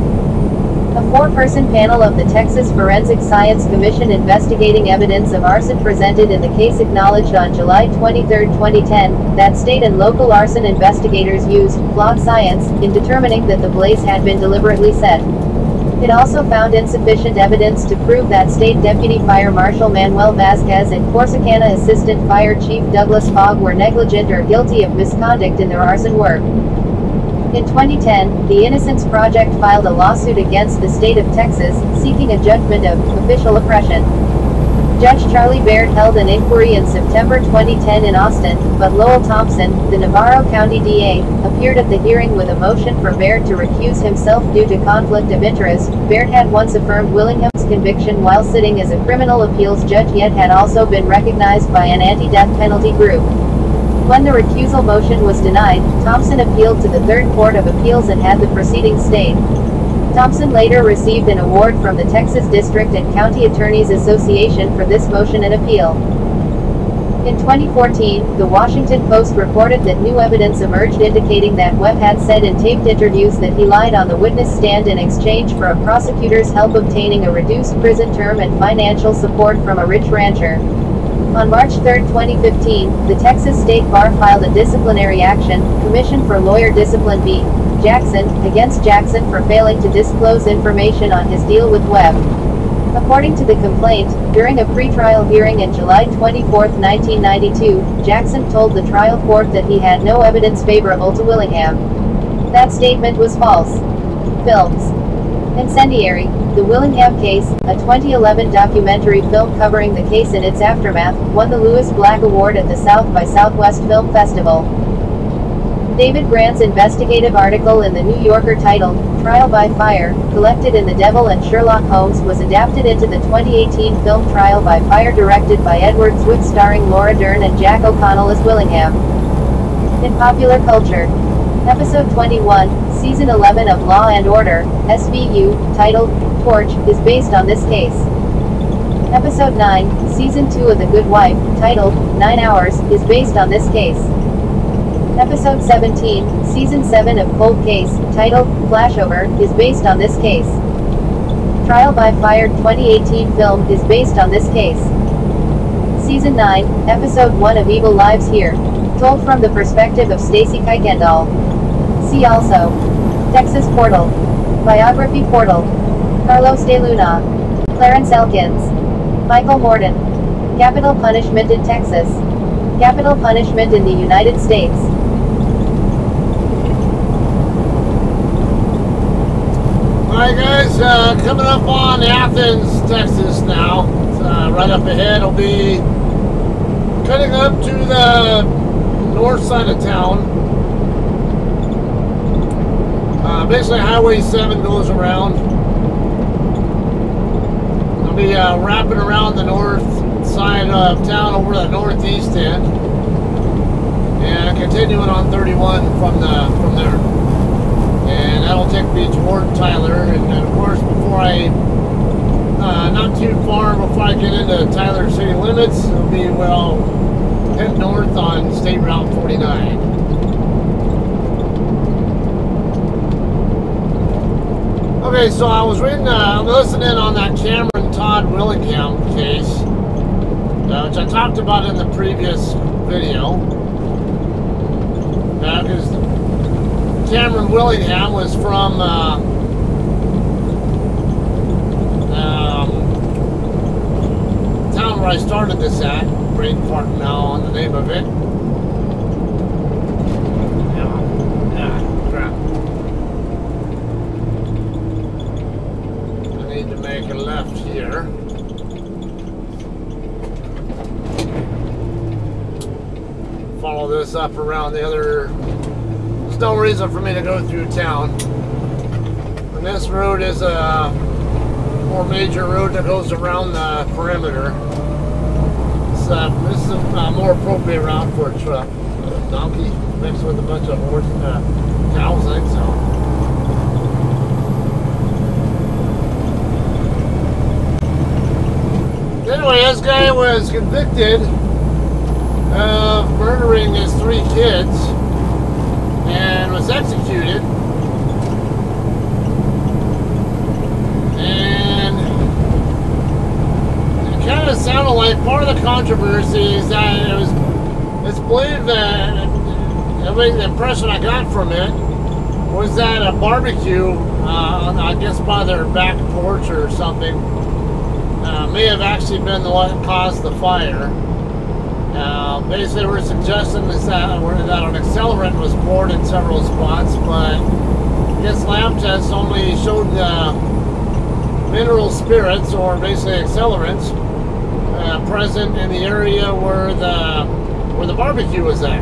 B: A four-person panel of the Texas Forensic Science Commission investigating evidence of arson presented in the case acknowledged on July twenty-third, twenty ten, that state and local arson investigators used flawed science in determining that the blaze had been deliberately set. It also found insufficient evidence to prove that State Deputy Fire Marshal Manuel Vasquez and Corsicana Assistant Fire Chief Douglas Fogg were negligent or guilty of misconduct in their arson work. In twenty ten, the Innocence Project filed a lawsuit against the state of Texas, seeking a judgment of official oppression. Judge Charlie Baird held an inquiry in September twenty ten in Austin, but Lowell Thompson, the Navarro County D A, appeared at the hearing with a motion for Baird to recuse himself due to conflict of interest. Baird had once affirmed Willingham's conviction while sitting as a criminal appeals judge, yet had also been recognized by an anti-death penalty group. When the recusal motion was denied, Thompson appealed to the Third Court of Appeals and had the proceedings stayed. Thompson later received an award from the Texas District and County Attorneys Association for this motion and appeal. In twenty fourteen, The Washington Post reported that new evidence emerged indicating that Webb had said in taped interviews that he lied on the witness stand in exchange for a prosecutor's help obtaining a reduced prison term and financial support from a rich rancher. On March third, twenty fifteen, the Texas State Bar filed a disciplinary action, Commission for Lawyer Discipline v. Jackson, against Jackson for failing to disclose information on his deal with Webb. According to the complaint, during a pretrial hearing on July twenty-fourth, nineteen ninety-two, Jackson told the trial court that he had no evidence favorable to Willingham. That statement was false. Films. Incendiary, The Willingham Case, a twenty eleven documentary film covering the case and its aftermath, won the Lewis Black Award at the South by Southwest Film Festival. David Grant's investigative article in The New Yorker titled, Trial by Fire, collected in The Devil and Sherlock Holmes was adapted into the twenty eighteen film Trial by Fire directed by Edward Zwick starring Laura Dern and Jack O'Connell as Willingham. In popular culture, Episode twenty-one, Season eleven of Law and Order, S V U, titled, Torch, is based on this case. Episode nine, Season two of The Good Wife, titled, Nine Hours, is based on this case. Episode seventeen, Season seven of Cold Case, titled, Flashover, is based on this case. Trial by Fire twenty eighteen film is based on this case. Season nine, Episode one of Evil Lives Here, told from the perspective of Stacy Kuykendall. See also, Texas Portal, Biography Portal, Carlos de Luna, Clarence Elkins, Michael Morden, Capital Punishment in Texas, Capital Punishment in the United States.
A: Alright guys, uh, coming up on Athens, Texas now. Uh, right up ahead will be cutting up to the north side of town. Uh, basically Highway seven goes around. I'll be uh, wrapping around the north side of town over the northeast end. And continuing on thirty-one from the from there. And that'll take me toward Tyler. And then of course before I uh, not too far before I get into Tyler city limits, it'll be well head north on State Route forty-nine. Okay, so I was reading, uh, listening on that Cameron Todd Willingham case, uh, which I talked about in the previous video. Because uh, Cameron Willingham was from uh, um, the town where I started this at. Brain fart now on the name of it. Make a left here. Follow this up around the other. There's no reason for me to go through town. And this road is a more major road that goes around the perimeter. This, uh, this is a uh, more appropriate route for a truck. A donkey mixed with a bunch of horse, uh, cows, I think so. Anyway, this guy was convicted of murdering his three kids and was executed. And it kind of sounded like part of the controversy is that it was, it's believed that, the impression I got from it was that a barbecue, uh, I guess by their back porch or something, uh, may have actually been the one that caused the fire. Uh, basically, we're suggesting is that, that an accelerant was poured in several spots, but I guess lab tests only showed the mineral spirits, or basically accelerants, uh, present in the area where the where the barbecue was at.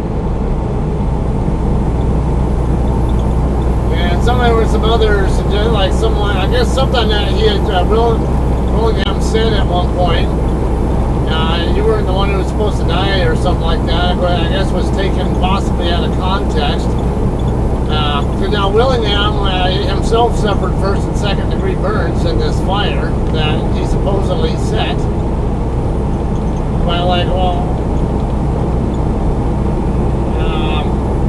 A: And some there were some others, like someone, I guess something that he had uh, Willingham said at one point. Uh, you weren't the one who was supposed to die or something like that, but I guess was taken possibly out of context. Uh, now Willingham uh, himself suffered first and second degree burns in this fire that he supposedly set. But like, well, um,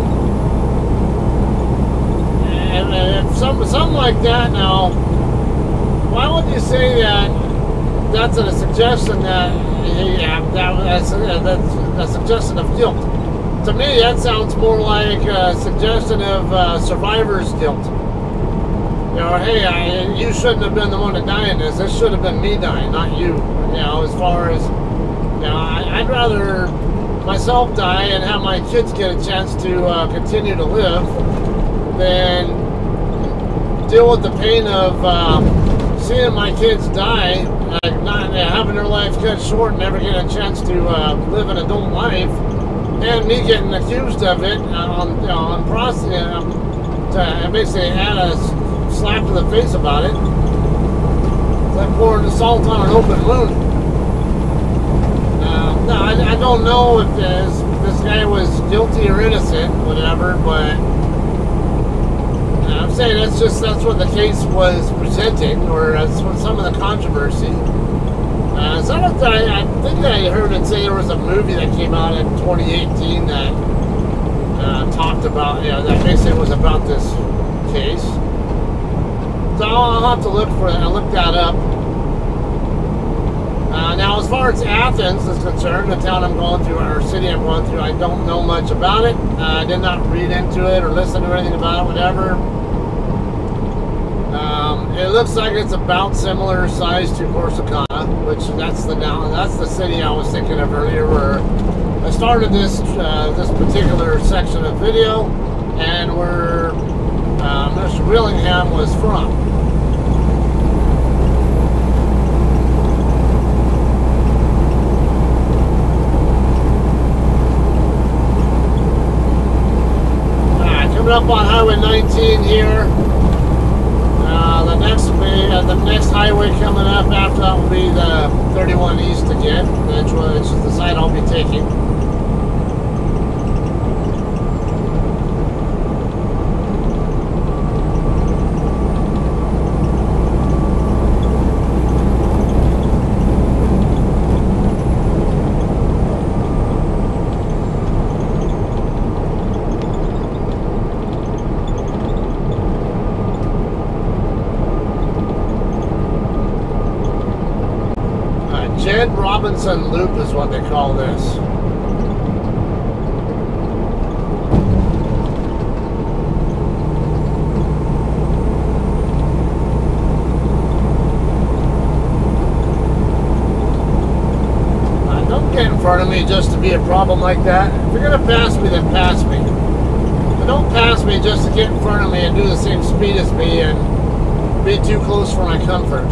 A: and, and if some, something like that now, why would you say that that's a suggestion that Yeah, that, that's, that's a suggestion of guilt. To me, that sounds more like a suggestion of uh, survivor's guilt. You know, hey, I, you shouldn't have been the one to die in this. This should have been me dying, not you. You know, as far as, you know, I, I'd rather myself die and have my kids get a chance to uh, continue to live than deal with the pain of uh, seeing my kids die, like not uh, having their life cut short and never getting a chance to uh, live an adult life, and me getting accused of it uh, on uh, on process, uh, to basically add a slap to the face about it. It's like pouring salt on an open wound. Uh, no, I, I don't know if this, this guy was guilty or innocent, whatever, but. I'm saying that's just that's what the case was presenting, or that's what some of the controversy. Uh, some of the, I, I think I heard it say there was a movie that came out in twenty eighteen that uh, talked about, you know, that basically was about this case. So I'll, I'll have to look for that. I'll look that up. Uh, now, as far as Athens is concerned, the town I'm going through, or city I'm going through, I don't know much about it. Uh, I did not read into it or listen to anything about it, whatever. Um, it looks like it's about similar size to Corsicana, which that's the now that's the city I was thinking of earlier, where I started this uh, this particular section of video, and where uh, Mister Willingham was from. Up on Highway nineteen here. Uh, the next uh, the next highway coming up after that will be the thirty-one East again, which is the side I'll be taking. Jed Robinson Loop is what they call this. Uh, don't get in front of me just to be a problem like that. If you're going to pass me, then pass me. But don't pass me just to get in front of me and do the same speed as me and be too close for my comfort.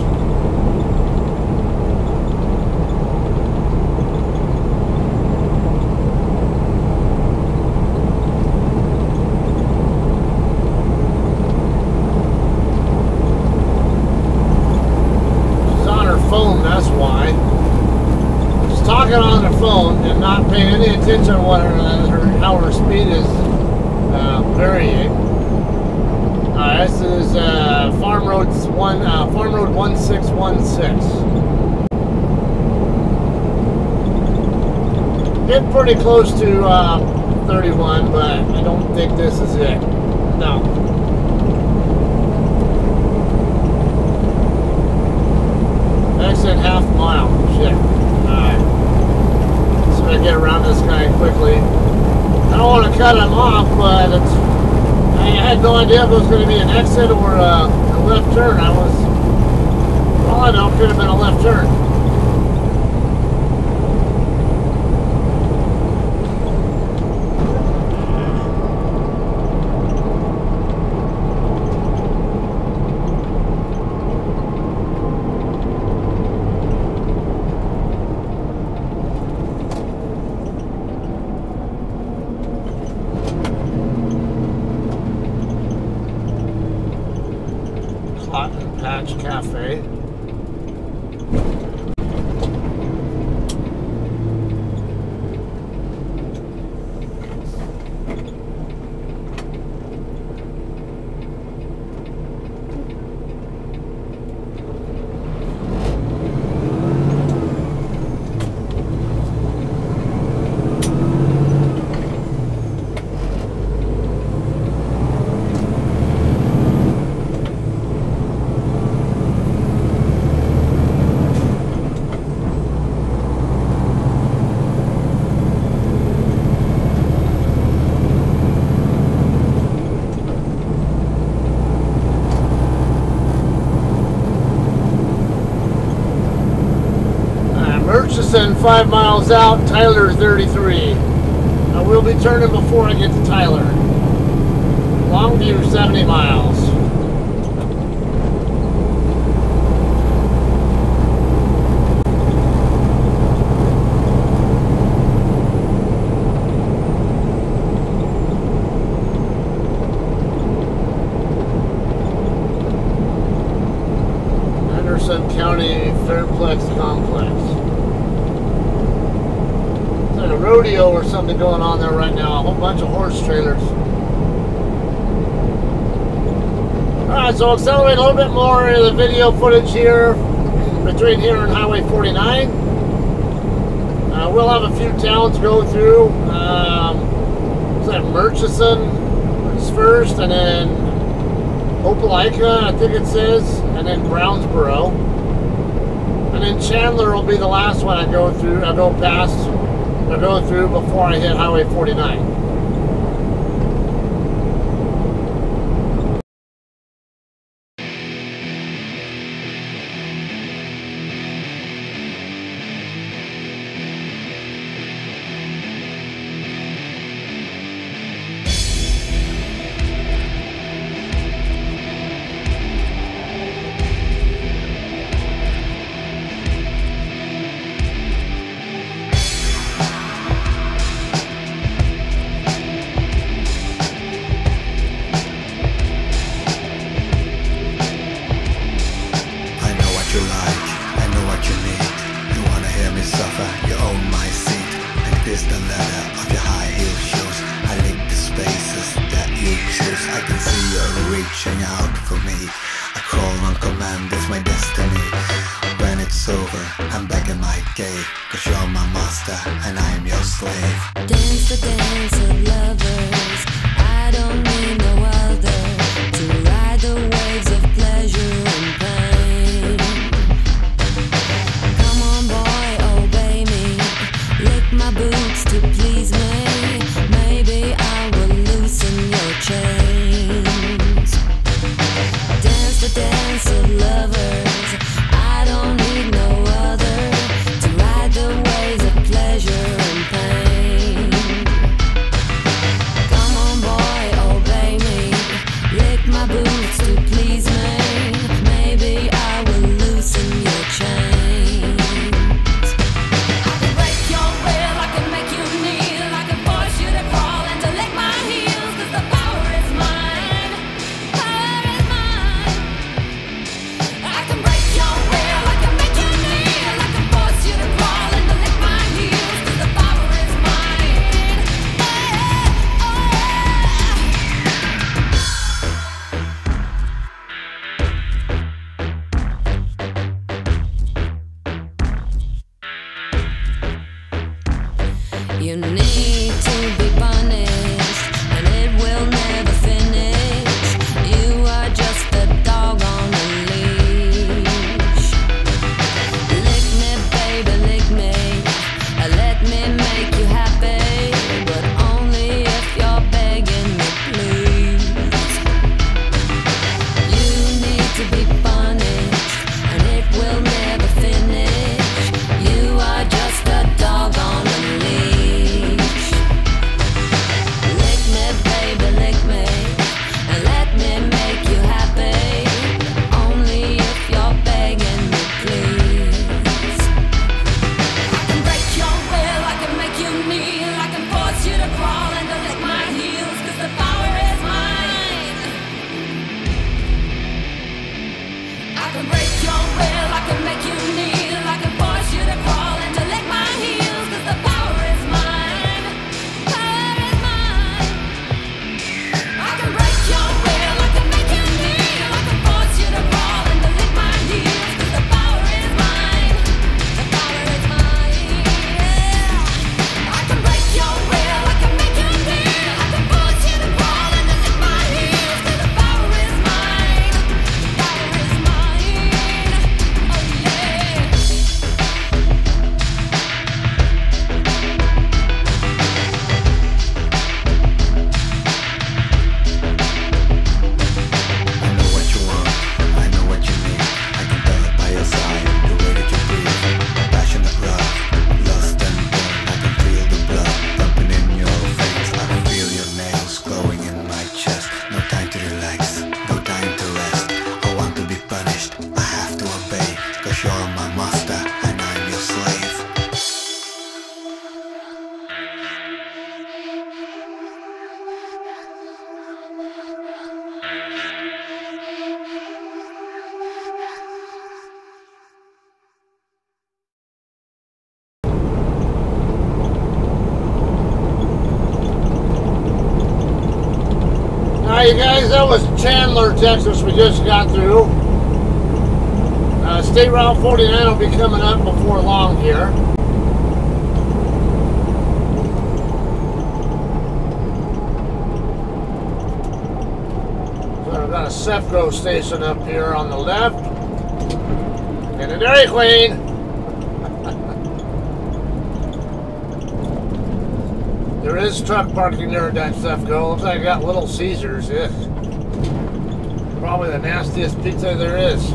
A: This is uh, Farm Road one, uh, Farm Road one six one six. Getting pretty close to uh, thirty-one, but I don't think this is it. No. Exit half mile. Shit. Alright. So I get around this guy quickly. I don't want to cut him off, but it's, I had no idea if it was going to be an exit or a, a left turn. I was, all I know, it could have been a left turn. Cotton Patch Cafe. Murchison, five miles out, Tyler thirty-three. I will be turning before I get to Tyler. Longview, seventy miles. Anderson County Fairplex Complex. A rodeo or something going on there right now. A whole bunch of horse trailers. Alright, so I'll accelerate a little bit more of the video footage here between here and Highway forty-nine. Uh, we'll have a few towns go through. Um, is that Murchison is first, and then Opelika, I think it says, and then Brownsboro. And then Chandler will be the last one I go through. I go past. I go through before I hit Highway forty-nine.
C: Come on, boy, obey me.
A: that was Chandler, Texas, we just got through. Uh, State Route forty-nine will be coming up before long here. So we've got a Sefco station up here on the left. And a Dairy Queen. There is truck parking there at that Sefco. Looks like I got Little Caesars. Yeah. Probably the nastiest pizza there is.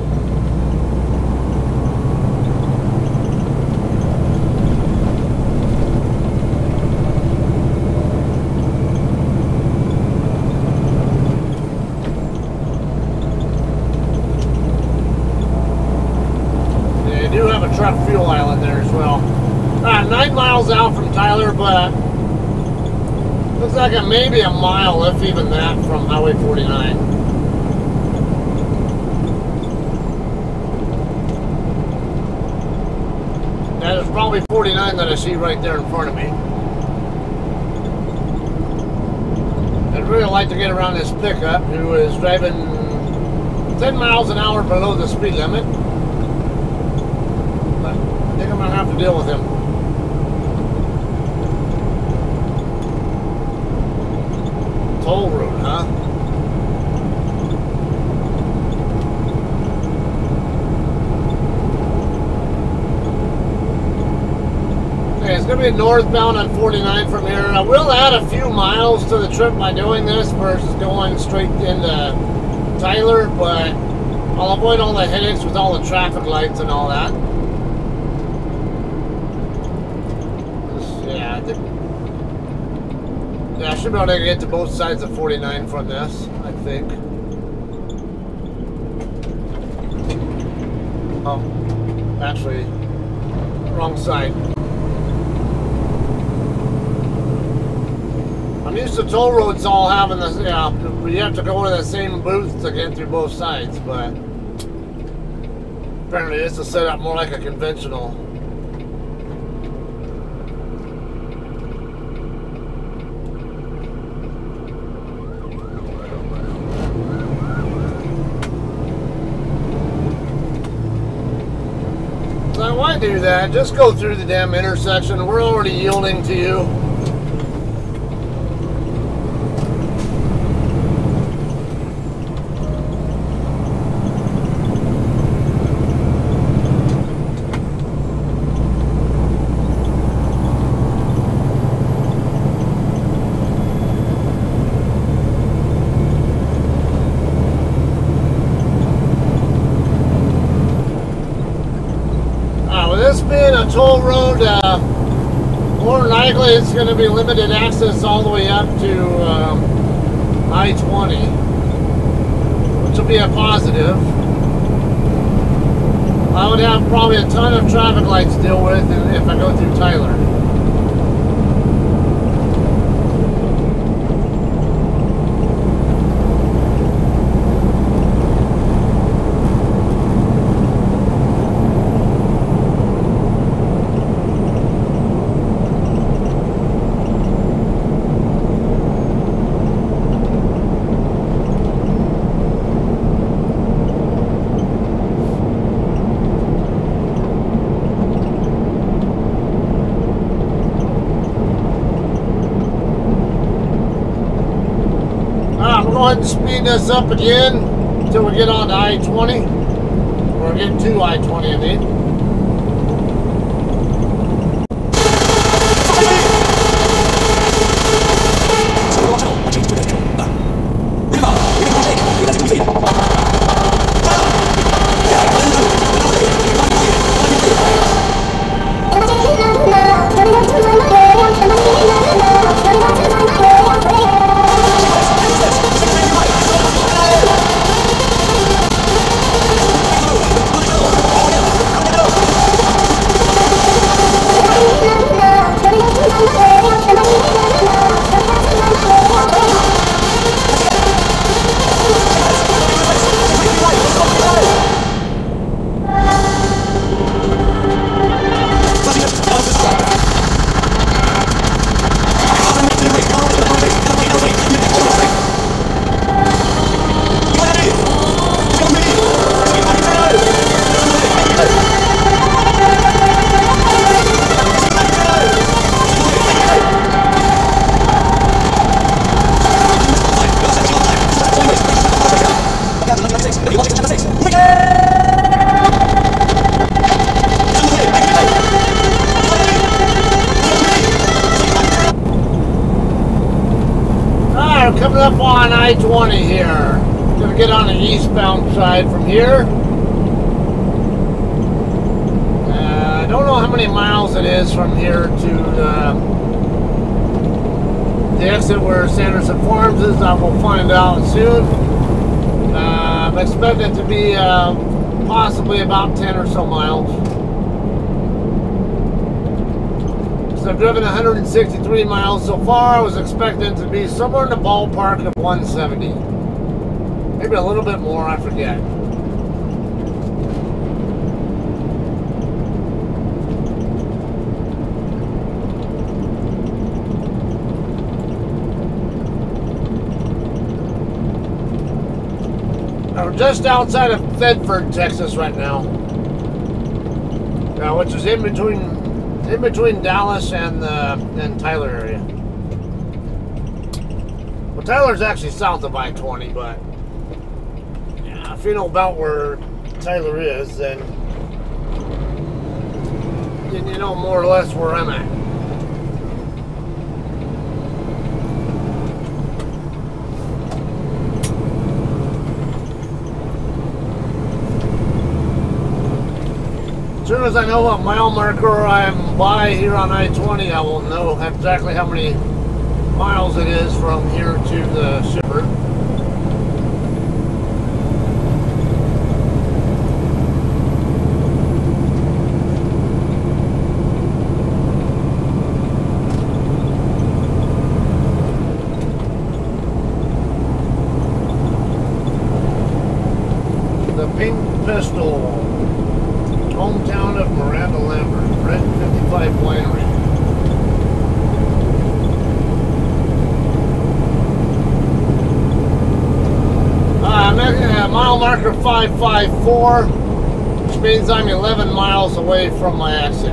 A: They do have a truck fuel island there as well. Uh, nine miles out from Tyler, but looks like a, maybe a mile, if even that, from Highway forty-nine. That is probably forty-nine that I see right there in front of me. I'd really like to get around this pickup who is driving ten miles an hour below the speed limit. But I think I'm going to have to deal with him. Toll road, huh? Okay, it's going to be northbound on forty-nine from here. I will add a few miles to the trip by doing this versus going straight into Tyler, but I'll avoid all the headaches with all the traffic lights and all that. Yeah, I think... Yeah, I should be able to get to both sides of forty-nine from this, I think. Oh, actually, wrong side. I'm used to toll roads all having this, yeah, you have to go to the same booth to get through both sides, but apparently this is set up more like a conventional. So why do that? Just go through the damn intersection. We're already yielding to you. This being a toll road, uh, more than likely it's going to be limited access all the way up to um, I twenty, which will be a positive. I would have probably a ton of traffic lights to deal with if I go through Tyler. Go ahead and speed this up again until we get on to I twenty, or get to I twenty, I mean. eastbound side from here. Uh, I don't know how many miles it is from here to the, the exit where Sanderson Farms is. I will find out soon. Uh, I'm expecting it to be uh, possibly about ten or so miles. So I've driven one hundred sixty-three miles so far. I was expecting to be somewhere in the ballpark of one seventy. Maybe a little bit more, I forget. We're just outside of Thedford, Texas right now. Uh, which is in between in between Dallas and the and Tyler area. Well, Tyler's actually south of I twenty, but yeah, if you know about where Tyler is, then, then you know more or less where I'm at. As soon as I know what mile marker I'm by here on I twenty, I will know exactly how many miles it is from here to the shipper. The Pink Pistol. Hometown of Miranda Lambert, Red fifty-five Winery. Uh, I'm at uh, mile marker five five four, which means I'm eleven miles away from my exit.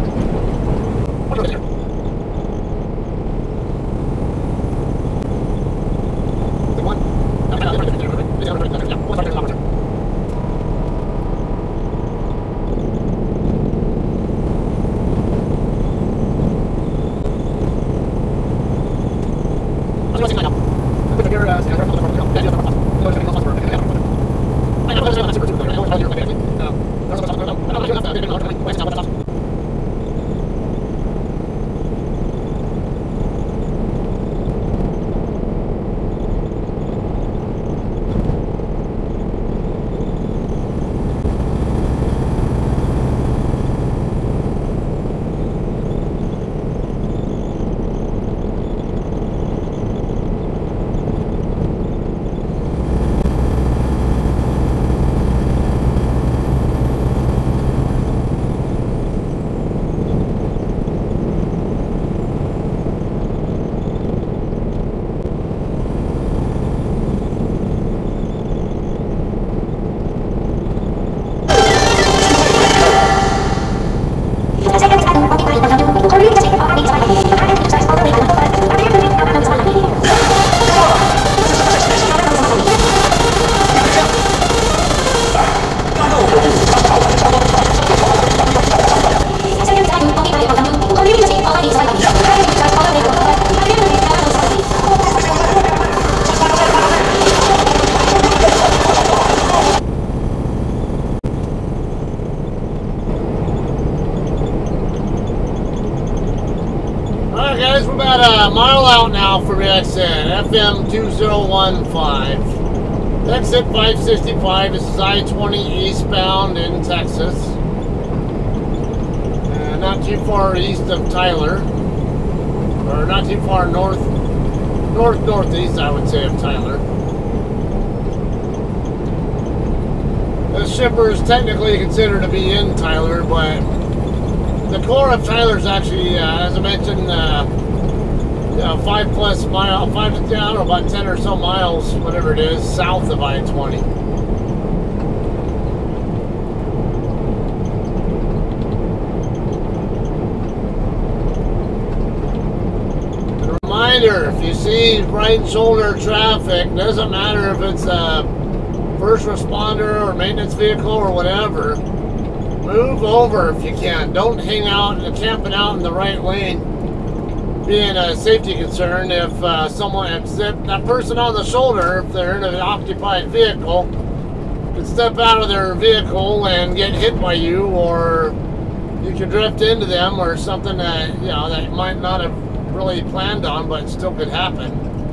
A: Guys, we're about a mile out now from the exit, F M two zero one five. Exit five sixty-five, this is I twenty eastbound in Texas. Uh, not too far east of Tyler. Or not too far north, north northeast, I would say, of Tyler. The shipper is technically considered to be in Tyler, but the core of Tyler is actually, uh, as I mentioned, uh, you know, five plus mile, five to ten, or about ten or so miles, whatever it is, south of I twenty. A reminder: if you see right shoulder traffic, doesn't matter if it's a first responder or maintenance vehicle or whatever. Move over if you can. Don't hang out and camping out in the right lane. Being a safety concern, if uh, someone, if that person on the shoulder, if they're in an occupied vehicle, could step out of their vehicle and get hit by you, or you could drift into them, or something that, you know, that you might not have really planned on, but still could happen.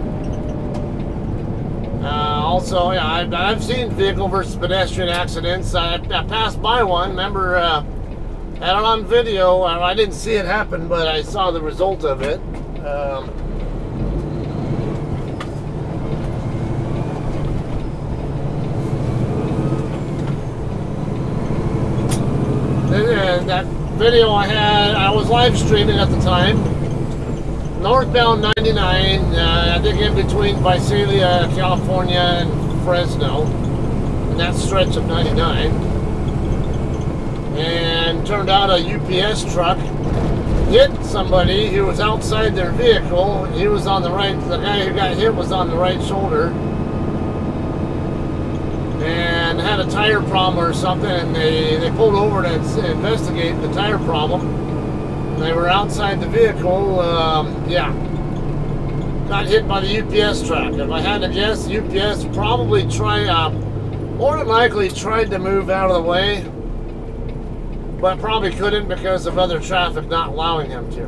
A: Uh, also, yeah, I've, I've seen vehicle versus pedestrian accidents. I, I passed by one, remember, uh, had it on video. I didn't see it happen, but I saw the result of it. Um, and that video I had, I was live streaming at the time. Northbound ninety-nine, uh, I think in between Visalia, California, and Fresno, and that stretch of ninety-nine. And turned out a U P S truck hit somebody who was outside their vehicle. He was on the right, the guy who got hit was on the right shoulder, and had a tire problem or something, and they, they pulled over to investigate the tire problem. They were outside the vehicle, um, yeah, got hit by the U P S truck. If I had to guess, the U P S probably tried, uh, more than likely tried to move out of the way, but probably couldn't because of other traffic not allowing him to.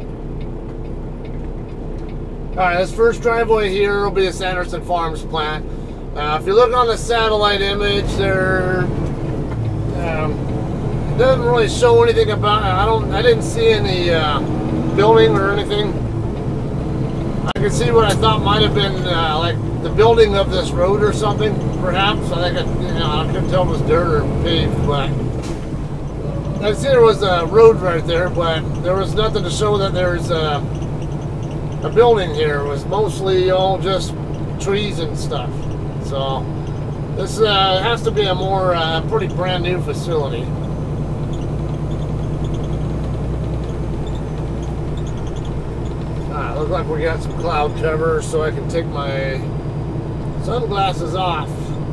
A: Alright, this first driveway here will be the Sanderson Farms plant. Uh, if you look on the satellite image, there, um, it doesn't really show anything about. I don't. I didn't see any uh, building or anything. I could see what I thought might have been uh, like the building of this road or something, perhaps. I think it, you know, I couldn't tell if it was dirt or paved, but I see there was a road right there, but there was nothing to show that there's a, a building here. It was mostly all just trees and stuff. So this uh, has to be a more uh, pretty brand new facility. Ah, looks like we got some cloud cover, so I can take my sunglasses off.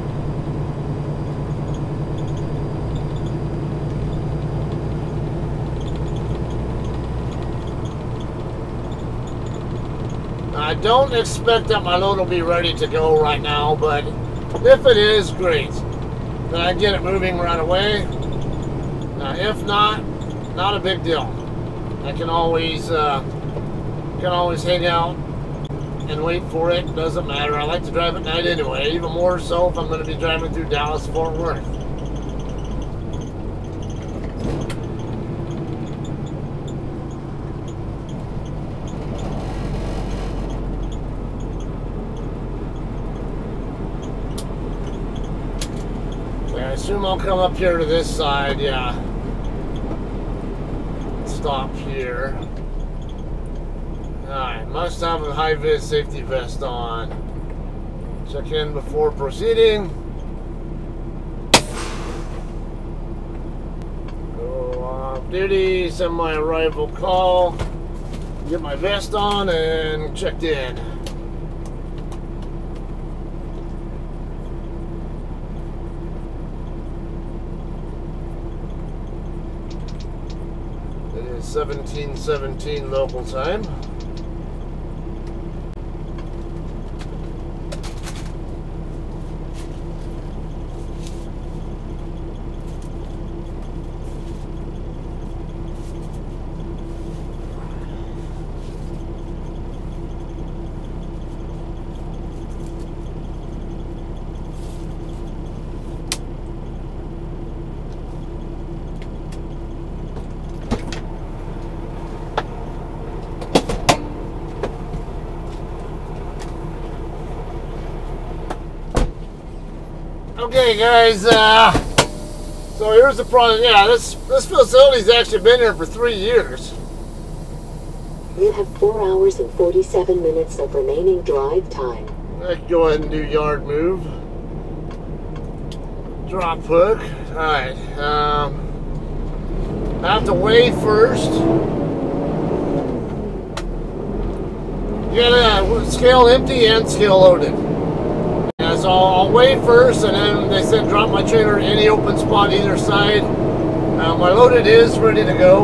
A: I don't expect that my load will be ready to go right now, but if it is, great. Then I get it moving right away. Uh, if not, not a big deal. I can always uh, can always hang out and wait for it. Doesn't matter. I like to drive at night anyway, even more so if I'm going to be driving through Dallas, Fort Worth. I assume I'll come up here to this side, yeah. Stop here. Alright, must have a high-vis safety vest on. Check in before proceeding. Go off duty, send my arrival call. Get my vest on and checked in. seventeen seventeen local time. Okay, guys, uh, so here's the problem. Yeah, this, this facility's actually been here for three years.
C: You have four hours and forty-seven minutes of remaining drive time.
A: I can go ahead and do yard move. Drop hook. Alright, um, I have to weigh first. You gotta scale empty and scale loaded. So I'll weigh first, and then they said drop my trailer in any open spot either side. Uh, my loaded is ready to go.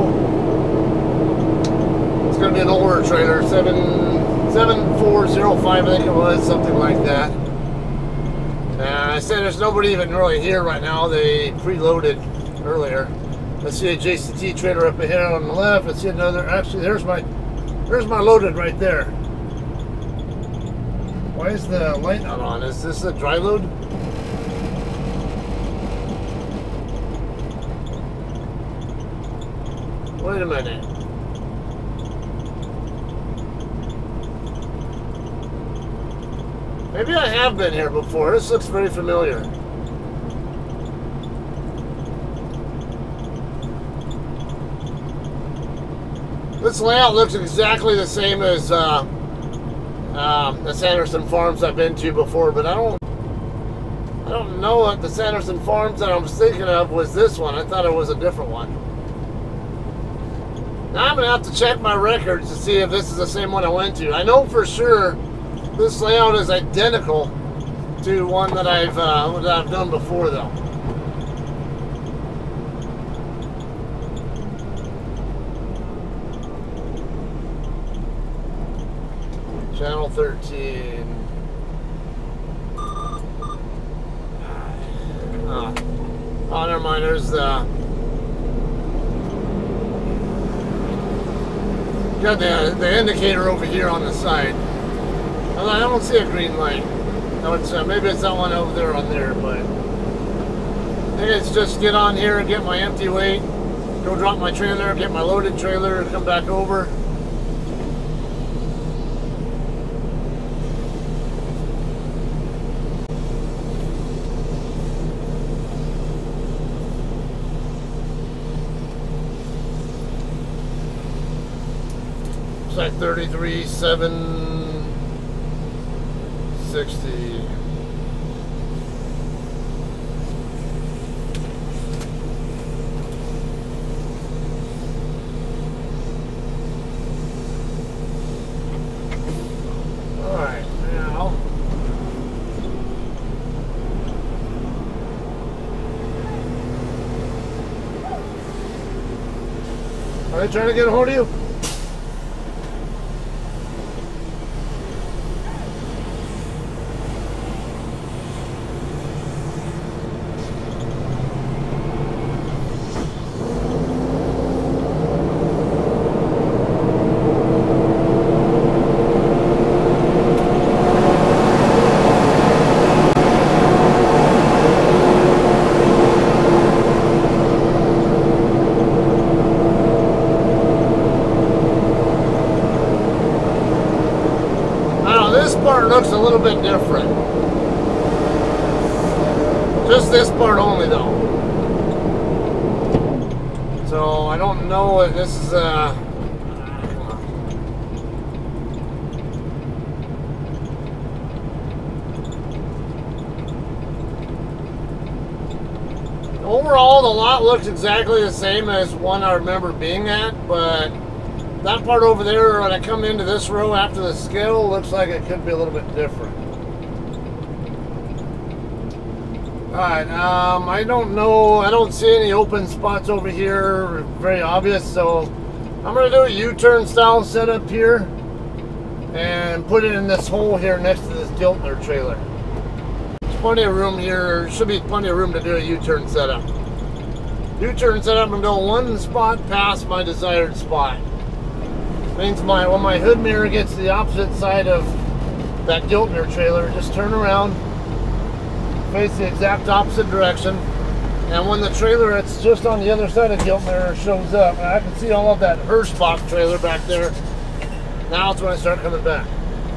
A: It's going to be an older trailer, seven seven four zero five, I think it was, something like that. Uh, I said there's nobody even really here right now. They preloaded earlier. I see a J C T trailer up ahead on the left. I see another. Actually, there's my there's my loaded right there. Why is the light not on? Is this a dry load? Wait a minute. Maybe I have been here before. This looks very familiar. This layout looks exactly the same as uh, um, the Sanderson Farms I've been to before, but I don't, I don't know what the Sanderson Farms that I was thinking of was this one. I thought it was a different one. Now I'm gonna have to check my records to see if this is the same one I went to. I know for sure this layout is identical to one that I've uh, that I've done before, though. Channel thirteen. Oh, oh never mind. There's the got the the indicator over here on the side. I don't see a green light. No, it's uh, maybe it's that one over there on there, but I think it's just get on here and get my empty weight, go drop my trailer, get my loaded trailer, come back over. It's like thirty-three seven sixty. All right, now are they trying to get a hold of you? Looks a little bit different. Just this part only, though. So I don't know what this is. Uh, overall, the lot looks exactly the same as one I remember being at, but that part over there, when I come into this row after the scale, looks like it could be a little bit different. Alright, um, I don't know, I don't see any open spots over here, very obvious, so I'm going to do a U-turn style setup here and put it in this hole here next to this Giltner trailer. There's plenty of room here, should be plenty of room to do a U-turn setup. U-turn setup and go one spot past my desired spot. Means my when my hood mirror gets to the opposite side of that Giltner trailer, just turn around, face the exact opposite direction, and when the trailer that's just on the other side of Giltner shows up, and I can see all of that Hirschbach trailer back there. Now it's when I start coming back.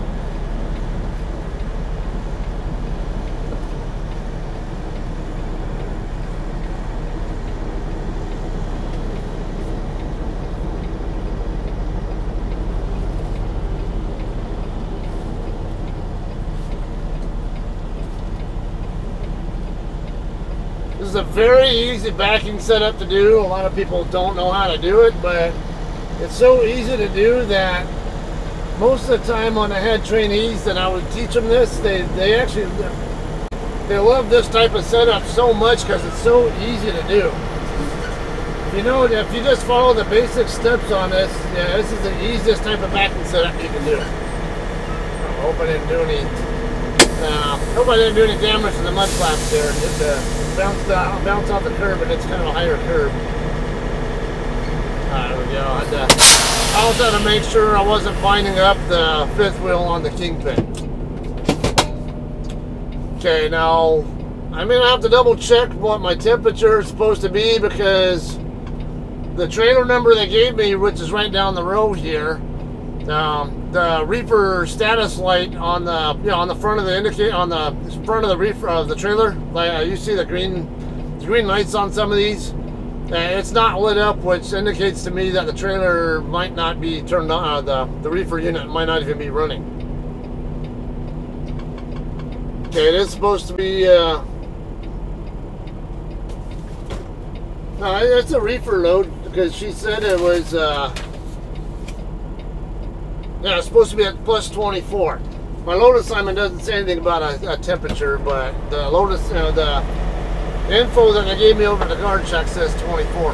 A: This is a very easy backing setup to do. A lot of people don't know how to do it, but it's so easy to do that most of the time when I had trainees that I would teach them this, they, they actually, they love this type of setup so much because it's so easy to do. You know, if you just follow the basic steps on this, yeah, this is the easiest type of backing setup you can do. I hope I didn't do any Uh, hope I didn't do any damage to the mud flaps there. It uh, bounced, uh, bounced off the curb, and it's kind of a higher curb. Uh, there we go. I, had to, I also had to make sure I wasn't binding up the fifth wheel on the Kingpin. Okay, now I'm going to have to double check what my temperature is supposed to be, because the trailer number they gave me, which is right down the road here, um, the reefer status light on the you know on the front of the indicate on the front of the reefer of the trailer, like uh, you see the green the green lights on some of these. Uh, it's not lit up, which indicates to me that the trailer might not be turned on. Uh, the the reefer unit might not even be running. Okay, it is supposed to be. Uh, no, it's a reefer load, because she said it was. Uh, yeah, it's supposed to be at plus twenty-four. My load assignment doesn't say anything about a, a temperature, but the load, you know, the info that they gave me over the guard check says twenty-four.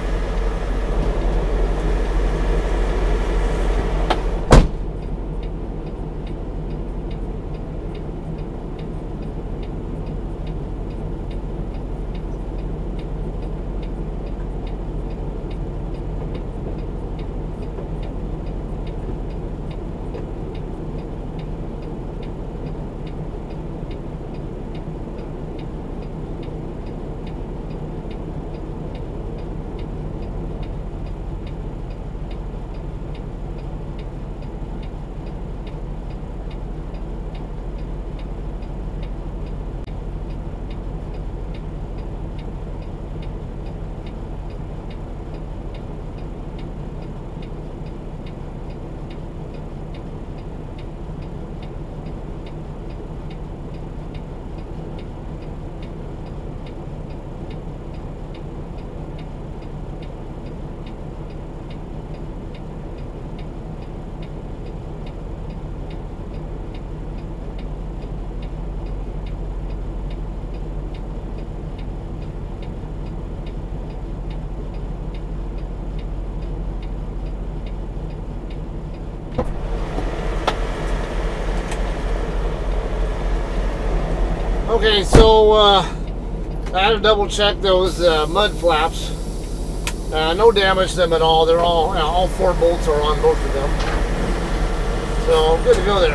A: Okay, so uh, I had to double check those uh, mud flaps. Uh, no damage to them at all. They're all, you know, all four bolts are on both of them. So good to go there.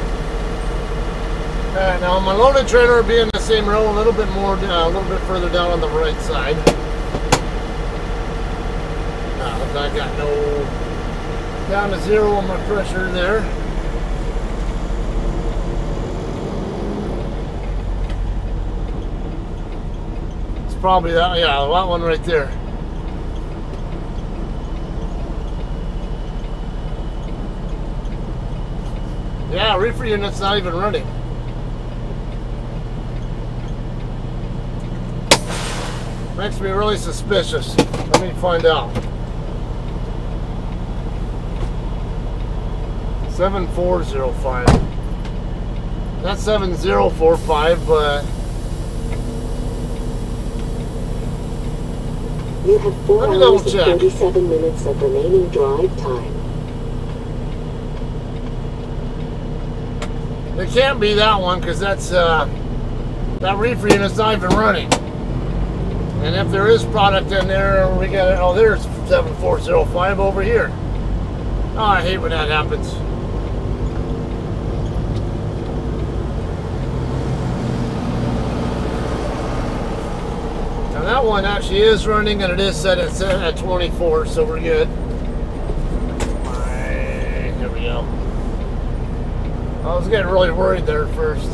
A: Uh, now my loaded trailer will be in the same row, a little bit more, uh, a little bit further down on the right side. Uh, I got no down to zero on my pressure there. Probably that, yeah, that one right there. Yeah, reefer unit's not even running. Makes me really suspicious. Let me find out. seven four zero five. That's seven zero four five, but
C: you have four hours and thirty-seven minutes of remaining drive time.
A: It can't be that one, because that's uh, that reefer unit's not even running. And if there is product in there, we got oh, there's seven four zero five over here. Oh, I hate when that happens. Now that one actually is running, and it is set at, set at twenty-four, so we're good. Right, here we go. I was getting really worried there at first.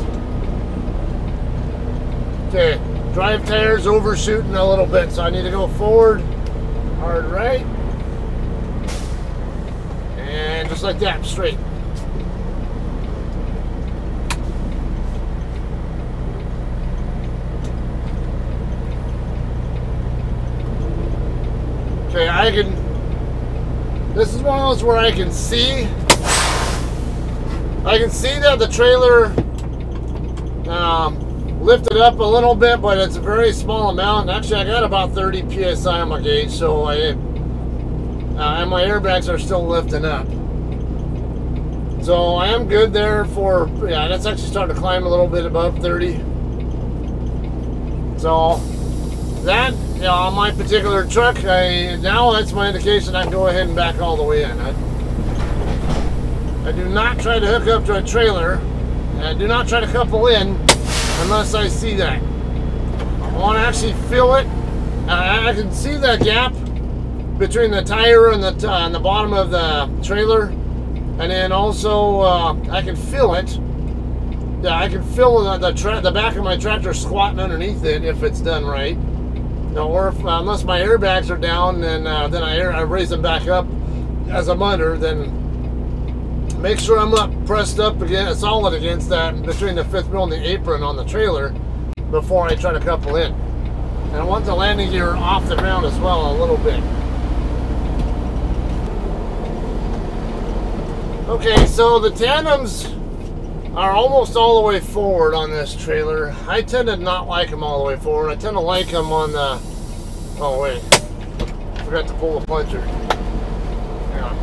A: Okay, drive tires overshooting a little bit, so I need to go forward, hard right, and just like that, straight. Okay, I can, this is one of those where I can see, I can see that the trailer um, lifted up a little bit, but it's a very small amount. And actually, I got about thirty P S I on my gauge, so I, uh, and my airbags are still lifting up. So I am good there for, yeah, that's actually starting to climb a little bit above thirty. So that, you know, on my particular truck, I, now that's my indication I can go ahead and back all the way in. I, I do not try to hook up to a trailer, and I do not try to couple in unless I see that. I want to actually feel it. I, I can see the gap between the tire and the, uh, and the bottom of the trailer, and then also uh, I can feel it. Yeah, I can feel the the, tra the back of my tractor squatting underneath it if it's done right. You know, or if, uh, unless my airbags are down, and uh, then I, air, I raise them back up as I'm under, then make sure I'm up, pressed up again, solid against that between the fifth wheel and the apron on the trailer before I try to couple in. And I want the landing gear off the ground as well a little bit. Okay, so the tandems are almost all the way forward on this trailer. I tend to not like them all the way forward. I tend to like them on the... Oh, wait. Forgot to pull the plunger. Hang on.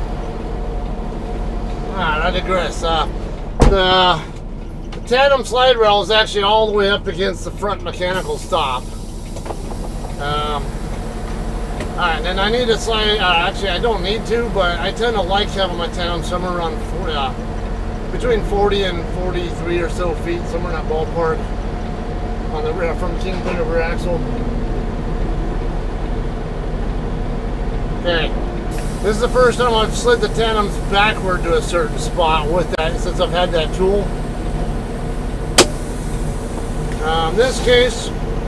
A: Alright, I digress. Uh, the, the tandem slide rail is actually all the way up against the front mechanical stop. Um, Alright, and I need to slide... Uh, actually, I don't need to, but I tend to like having my tandem somewhere around forty, uh, between forty and forty-three or so feet, somewhere in that ballpark, on the rear, from kingpin to rear axle. Okay, this is the first time I've slid the tandems backward to a certain spot with that, since I've had that tool. Uh, in this case,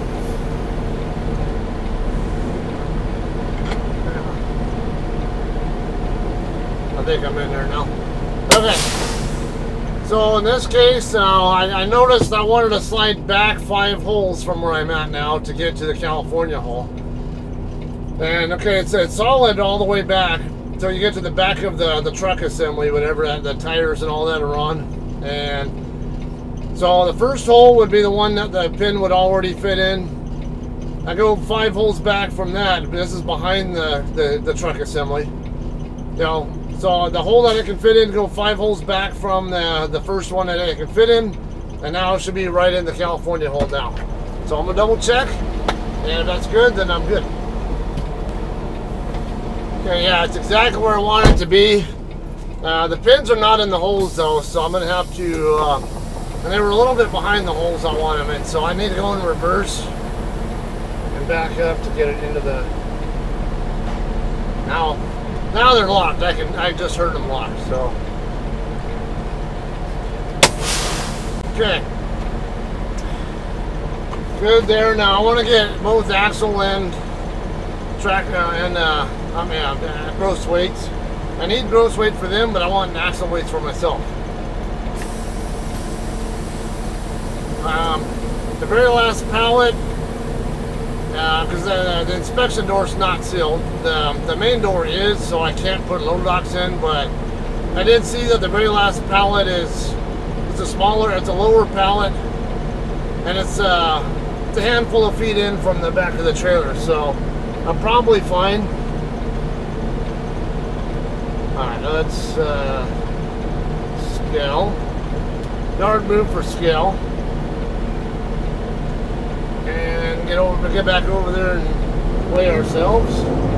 A: I think I'm in there now. Okay. So in this case, uh, I, I noticed I wanted to slide back five holes from where I'm at now to get to the California hole. And okay, it's, it's solid all the way back until you get to the back of the, the truck assembly, whatever that, the tires and all that are on. And so the first hole would be the one that the pin would already fit in. I go five holes back from that. This is behind the, the, the truck assembly. You know, so the hole that it can fit in, go five holes back from the, the first one that it can fit in, and now it should be right in the California hole now. So I'm gonna double check, and if that's good, then I'm good. Okay, yeah, it's exactly where I want it to be. Uh, the pins are not in the holes though, so I'm gonna have to, uh, and they were a little bit behind the holes I want them in, so I need to go in reverse and back up to get it into the, now, Now they're locked. I can. I just heard them locked. So, okay, good there. Now I want to get both axle and track uh, and uh, I mean uh, gross weights. I need gross weight for them, but I want axle weights for myself. Um, the very last pallet. Because uh, the, the inspection door is not sealed. The, the main door is, so I can't put load docks in, but I did see that the very last pallet is it's a smaller, it's a lower pallet, and it's, uh, it's a handful of feet in from the back of the trailer, so I'm probably fine. Alright, let's uh, scale. Yard move for scale. And get over, get back over there and weigh ourselves.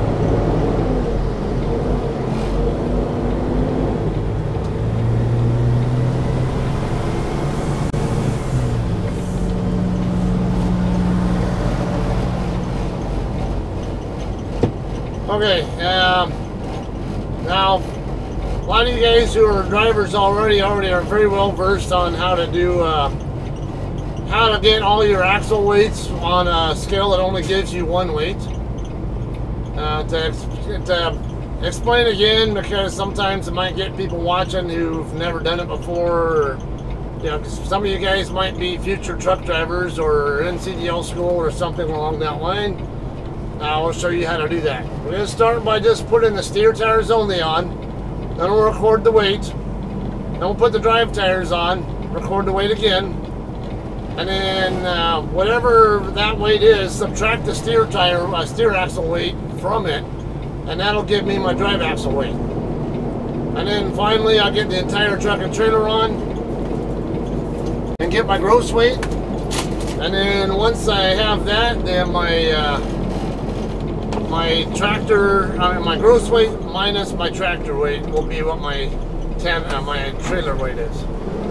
A: Okay, um, now a lot of you guys who are drivers already already are very well versed on how to do. Uh, how to get all your axle weights on a scale that only gives you one weight. Uh, to, to explain again, because sometimes it might get people watching who've never done it before, or, you know, 'cause some of you guys might be future truck drivers or N C D L school or something along that line. I will show you how to do that. We're going to start by just putting the steer tires only on, then we'll record the weight, then we'll put the drive tires on, record the weight again, and then uh, whatever that weight is, subtract the steer tire, uh, steer axle weight from it, and that'll give me my drive axle weight. And then finally I'll get the entire truck and trailer on and get my gross weight. And then once I have that, then my uh, my tractor, I mean, my gross weight minus my tractor weight will be what my ten, uh, my trailer weight is.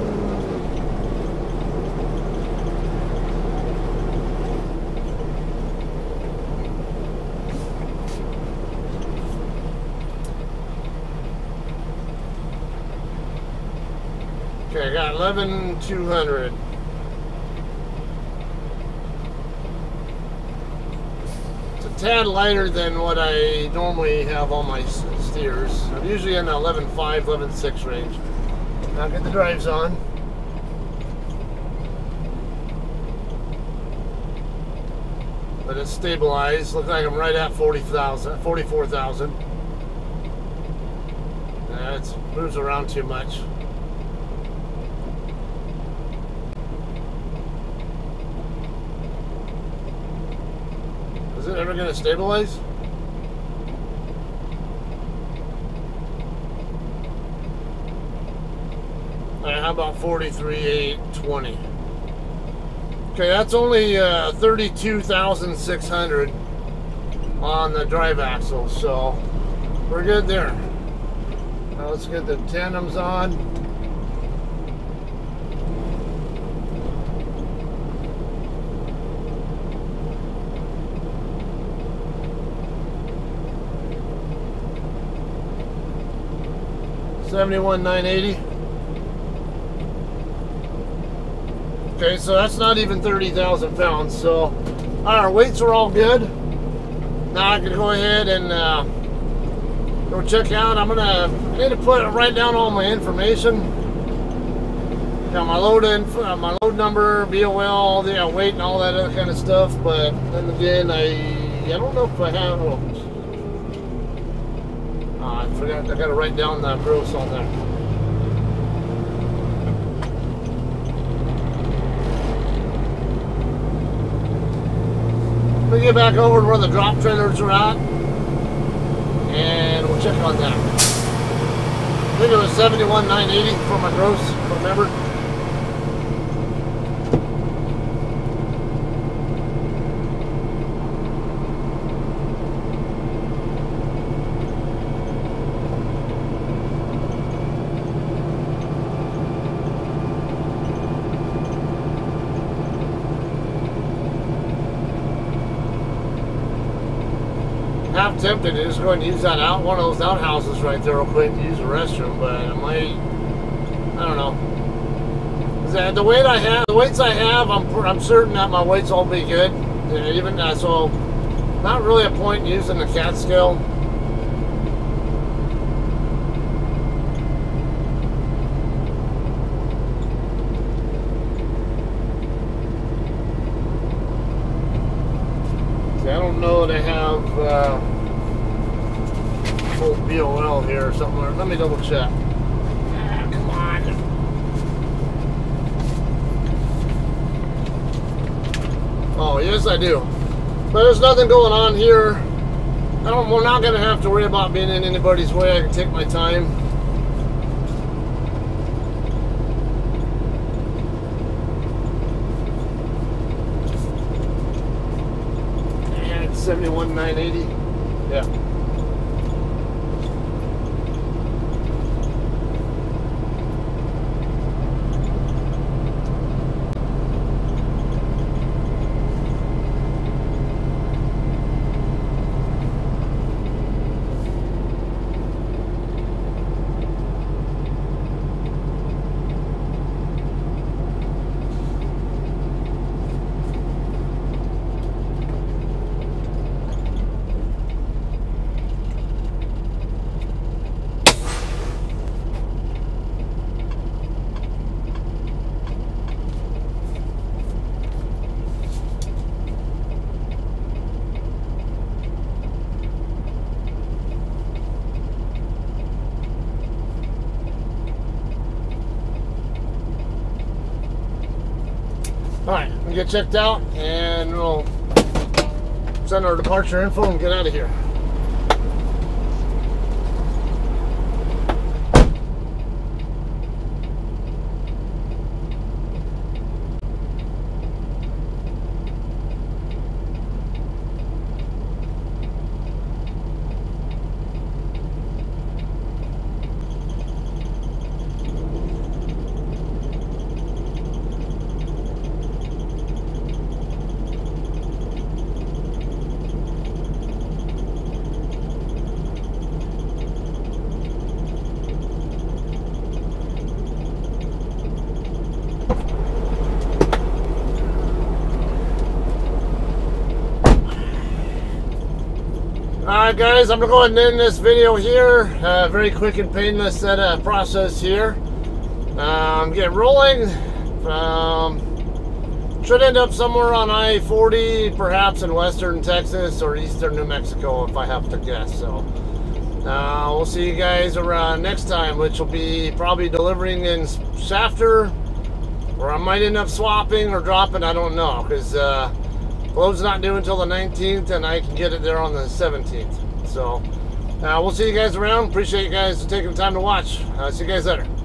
A: Okay, I got eleven two hundred. It's a tad lighter than what I normally have on my steers. I'm usually in the eleven five, eleven six range. Now get the drives on. But it's stabilized. Looks like I'm right at forty thousand, forty-four thousand. Nah, it moves around too much. Is it ever going to stabilize? Alright, how about forty-three eight twenty? Okay, that's only uh, thirty-two thousand six hundred on the drive axle, so we're good there. Now let's get the tandems on. seventy-one nine eighty. Okay, so that's not even thirty thousand pounds. So our weights are all good. Now I can go ahead and uh, go check out. I'm gonna I need to put write down all my information. Got my load info, uh, my load number, B O L, all the uh, weight and all that other kind of stuff. But then again, I I don't know if I have. Oh, I forgot, I gotta write down the gross on there. Let me get back over to where the drop trailers are at, and we'll check on that. I think it was seventy-one nine eighty for my gross, if I remember. Half tempted to just go and use that out one of those outhouses right there real quick to use the restroom, but I might, I don't know. That the weight I have, the weights I have, I'm I'm certain that my weights will be good. Yeah, even uh, so, not really a point in using the cat scale. See, I don't know they have uh, full B O L here or something. Let me double check. Ah, come on. Oh, yes, I do. But there's nothing going on here. I don't, we're not going to have to worry about being in anybody's way. I can take my time. And it's seventy-one nine eighty. Yeah. Alright, we'll get checked out and we'll send our departure info and get out of here. Alright guys, I'm going to go ahead and end this video here. Uh, very quick and painless set of process here. Um, get rolling. Um, should end up somewhere on I forty, perhaps in western Texas or eastern New Mexico if I have to guess. So uh, we'll see you guys around next time, which will be probably delivering in Shafter, or I might end up swapping or dropping, I don't know, because uh, load's not due until the nineteenth, and I can get it there on the seventeenth. So, uh, we'll see you guys around. Appreciate you guys taking the time to watch. Uh, see you guys later.